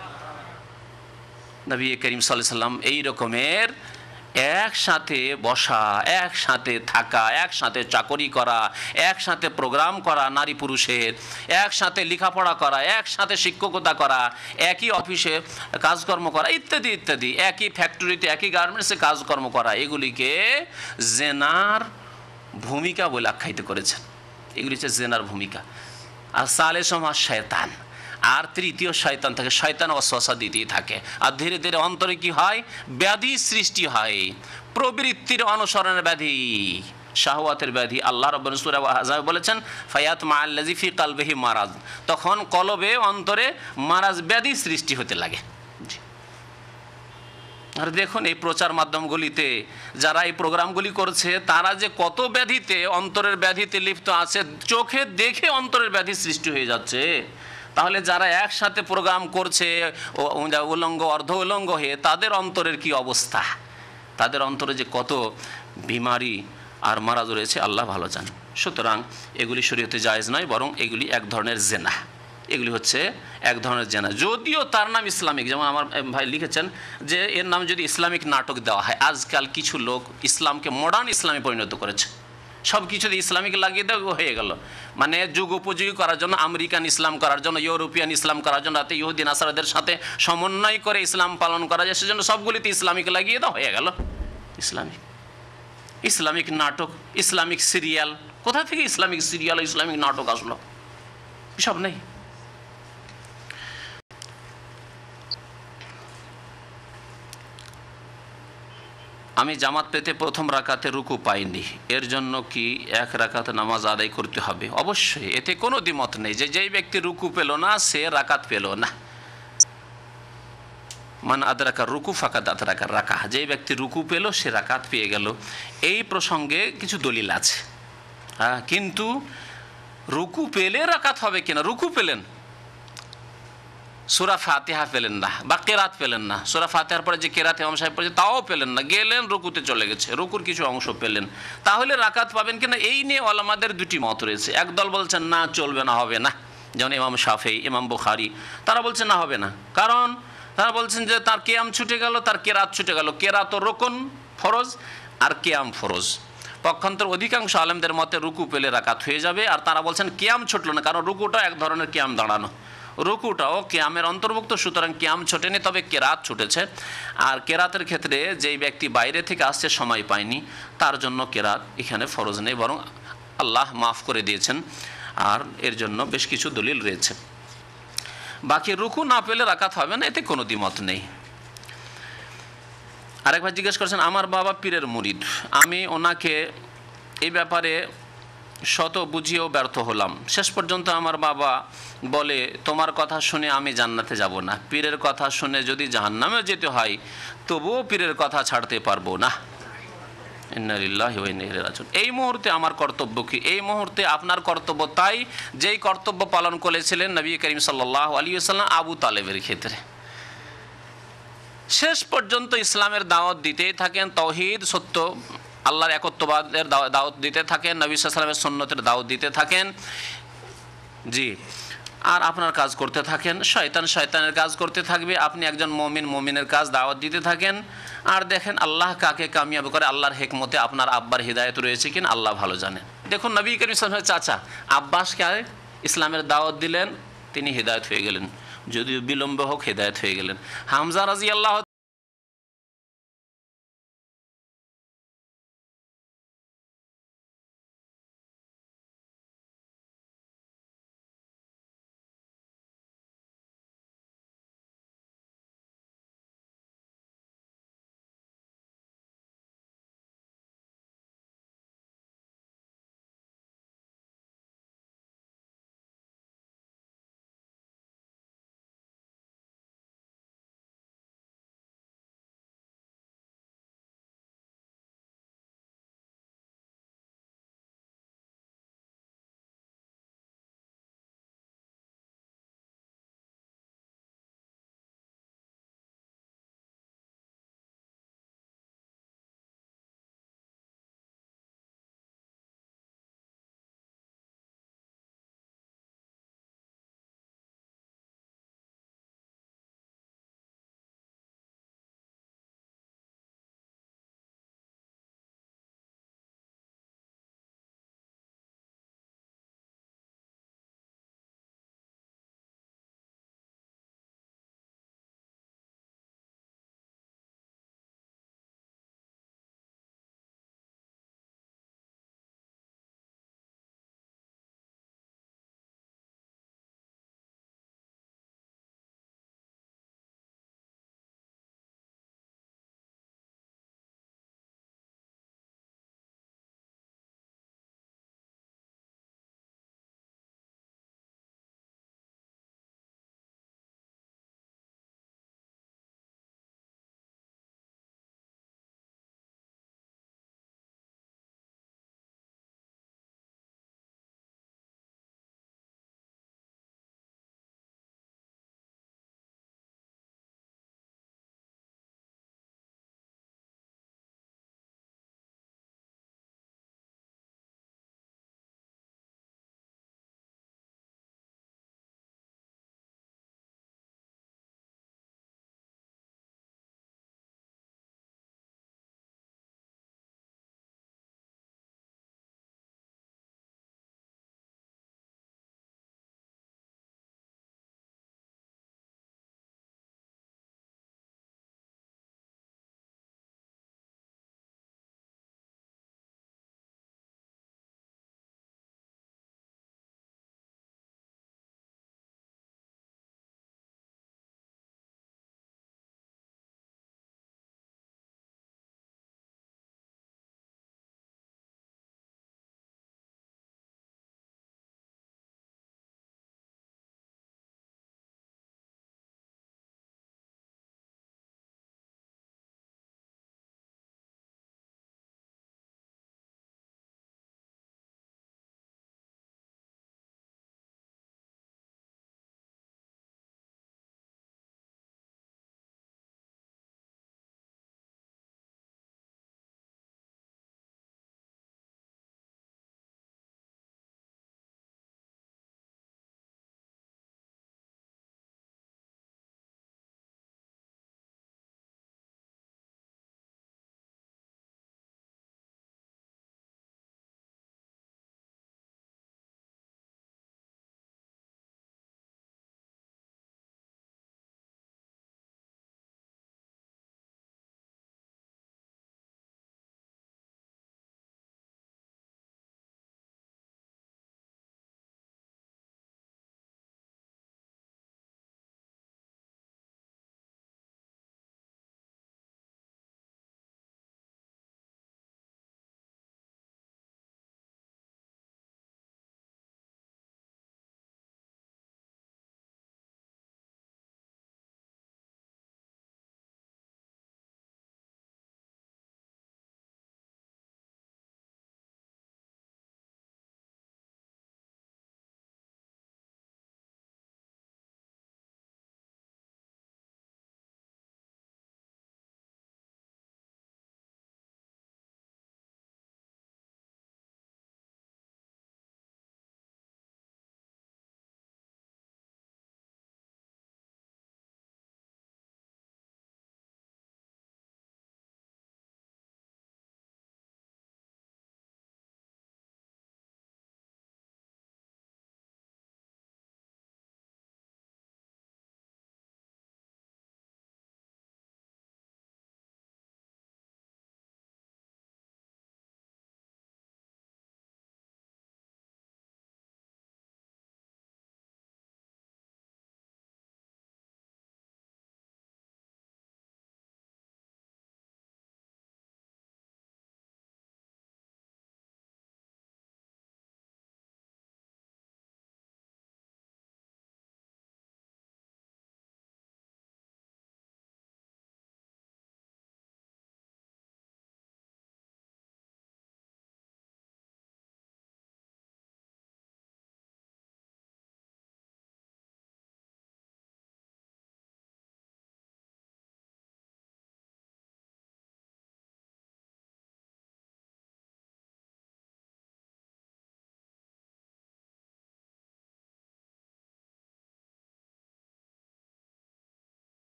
নবী করিম সাল্লাল্লাহু আলাইহি ওয়াসাল্লাম এই রকমের একসাথে বসা, একসাথে থাকা, একসাথে চাকরি করা, একসাথে প্রোগ্রাম করা নারী পুরুষের, একসাথে লেখাপড়া করা, একসাথে শিক্ষকতা করা, একই অফিসে কাজকর্ম করা ইত্যাদি ইত্যাদি, একই ফ্যাক্টরিতে একই গার্মেন্টসে কাজকর্ম করা, এগুলিকে জেনার ভূমিকা বলে আখ্যায়িত করেছেন। এগুলি হচ্ছে জেনার ভূমিকা। আর সালেসম আর শয়তান, আর তৃতীয় শয়তান থাকে, শয়তান ওয়াসওয়াসা দিতেই থাকে, আর ধীরে ধীরে অন্তরে কি হয়? ব্যাধি সৃষ্টি হয়, প্রবৃত্তির অনুসরণের ব্যাধি, শাহওয়াতের ব্যাধি। আল্লাহ রাব্বুল সূরা আহজাব বলেছেন ফায়াতমা আল্লাযী ফি কলবিহি মারাজ, তখন কলবে অন্তরে মারাজ ব্যাধি সৃষ্টি হতে লাগে। আর দেখুন এই প্রচার মাধ্যমগুলিতে যারা এই প্রোগ্রামগুলি করছে তারা যে কত ব্যাধিতে, অন্তরের ব্যাধিতে লিপ্ত আছে, চোখে দেখে অন্তরের ব্যাধি সৃষ্টি হয়ে যাচ্ছে। তাহলে যারা একসাথে প্রোগ্রাম করছে উলঙ্গ অর্ধ উলঙ্গ হয়ে, তাদের অন্তরের কি অবস্থা, তাদের অন্তরে যে কত বিমারি আর মারাজ রয়েছে আল্লাহ ভালো জানেন। সুতরাং এগুলি শরীয়তে জায়েজ নয়, বরং এগুলি এক ধরনের জেনা, এগুলি হচ্ছে এক ধরনের জেনা, যদিও তার নাম ইসলামিক। যেমন আমার ভাই লিখেছেন যে এর নাম যদি ইসলামিক নাটক দেওয়া হয়, আজকাল কিছু লোক ইসলামকে মডার্ন ইসলামে পরিণত করেছে, সব কিছুতে ইসলামিক লাগিয়ে দেওয়া হয়ে গেল, মানে যুগ উপযোগী করার জন্য, আমেরিকান ইসলাম করার জন্য, ইউরোপিয়ান ইসলাম করার জন্য, তাতে ইহুদি নাসারাদের সাথে সমন্বয় করে ইসলাম পালন করা যায়, সেজন্য সবগুলিতে ইসলামিক লাগিয়ে দেওয়া হয়ে গেল। ইসলামিক ইসলামিক নাটক, ইসলামিক সিরিয়াল, কোথা থেকে ইসলামিক সিরিয়াল, ইসলামিক নাটক আসলো? সব নেই। আমি জামাত পেতে প্রথম রাকাতে রুকু পাইনি, এর জন্য কি এক রাকাত নামাজ আদায় করতে হবে? অবশ্যই, এতে কোনো দ্বিমত নেই যে যেই ব্যক্তি রুকু পেল না সে রাকাত পেল না। মান আদরাকা রুকু ফাকাদ আদরাকা রাকাহ, যেই ব্যক্তি রুকু পেল সে রাকাত পেয়ে গেল। এই প্রসঙ্গে কিছু দলিল আছে, হ্যাঁ, কিন্তু রুকু পেলে রাকাত হবে কিনা? রুকু পেলেন, সূরা ফাতিহা পেলেন না বা কেরাত পেলেন না, সূরা ফাতিহার পরে যে কেরাত ইমাম সাহেব পড়েছে তাও পেলেন না, গেলেন রুকুতে চলে গেছে, রুকুর কিছু অংশ পেলেন, তাহলে রাকাত পাবেন কিনা এই নিয়ে ওলামাদের দুটি মত রয়েছে। একদল বলছেন না, চলবে না, হবে না, যেমন ইমাম শাফেঈ, ইমাম বুখারী, তারা বলছেন না, হবে না, কারণ তারা বলছেন যে তার কিয়াম ছুটে গেল, তার কেরাত ছুটে গেল। কেরাত ও রুকুন ফরজ আর কিয়াম ফরজ। পক্ষান্তর অধিকাংশ আলেমদের মতে রুকু পেলে রাকাত হয়ে যাবে, আর তারা বলছেন কিয়াম ছুটলো না, কারণ রুকুটা এক ধরনের কিয়াম দাঁড়ানো, রুকুটাও কিয়ামের অন্তর্ভুক্ত, সুতরাং কিয়াম ছুটেনি, তবে কেরাত ছুটেছে। আর কেরাতের ক্ষেত্রে যেই ব্যক্তি বাইরে থেকে আসছে, সময় পায়নি, তার জন্য কেরাত এখানে ফরজ নেই, বরং আল্লাহ মাফ করে দিয়েছেন, আর এর জন্য বেশ কিছু দলিল রয়েছে। বাকি রুকু না পেলে রাকাত হবে না, এতে কোনো দ্বিমত নেই। আরেকবার জিজ্ঞেস করছেন, আমার বাবা পীরের মুরিদ, আমি ওনাকে এই ব্যাপারে শত বুঝিয়েও ব্যর্থ হলাম, শেষ পর্যন্ত আমার বাবা বলে তোমার কথা শুনে আমি জান্নাতে যাব না, পীরের কথা শুনে যদি জাহান্নামে যেতে হয় তবুও পীরের কথা ছাড়তে পারবো না। ইন্না লিল্লাহি ওয়া ইন্না ইলাইহি রাজিউন। এই মুহূর্তে আমার কর্তব্য কি? এই মুহূর্তে আপনার কর্তব্য তাই যেই কর্তব্য পালন করেছিলেন নবী করিম সাল্লাল্লাহু আলাইহি ওয়াসাল্লাম আবু তালেবের ক্ষেত্রে। শেষ পর্যন্ত ইসলামের দাওয়াত দিতেই থাকেন, তাওহীদ, সত্য আল্লাহর একত্ববাদের দাওয়াত দিতে থাকেন, নবী সাল্লাল্লাহু আলাইহি ওয়াসাল্লামের সুন্নতের দাওয়াত দিতে থাকেন, জি, আর আপনার কাজ করতে থাকেন। শয়তান শয়তানের কাজ করতে থাকবে, আপনি একজন মুমিন মুমিনের কাজ দাওয়াত দিতে থাকেন, আর দেখেন আল্লাহ কাকে কামিয়াব করে। আল্লাহর হিকমতে আপনার আব্বার হিদায়ত রয়েছে কিনা আল্লাহ ভালো জানেন। দেখুন নবী করিম সাল্লাল্লাহু আলাইহি ওয়াসাল্লামের চাচা আব্বাসকে ইসলামের দাওয়াত দিলেন, তিনি হিদায়ত হয়ে গেলেন, যদিও বিলম্ব হোক হিদায়ত হয়ে গেলেন। হামজা রাদিয়াল্লাহু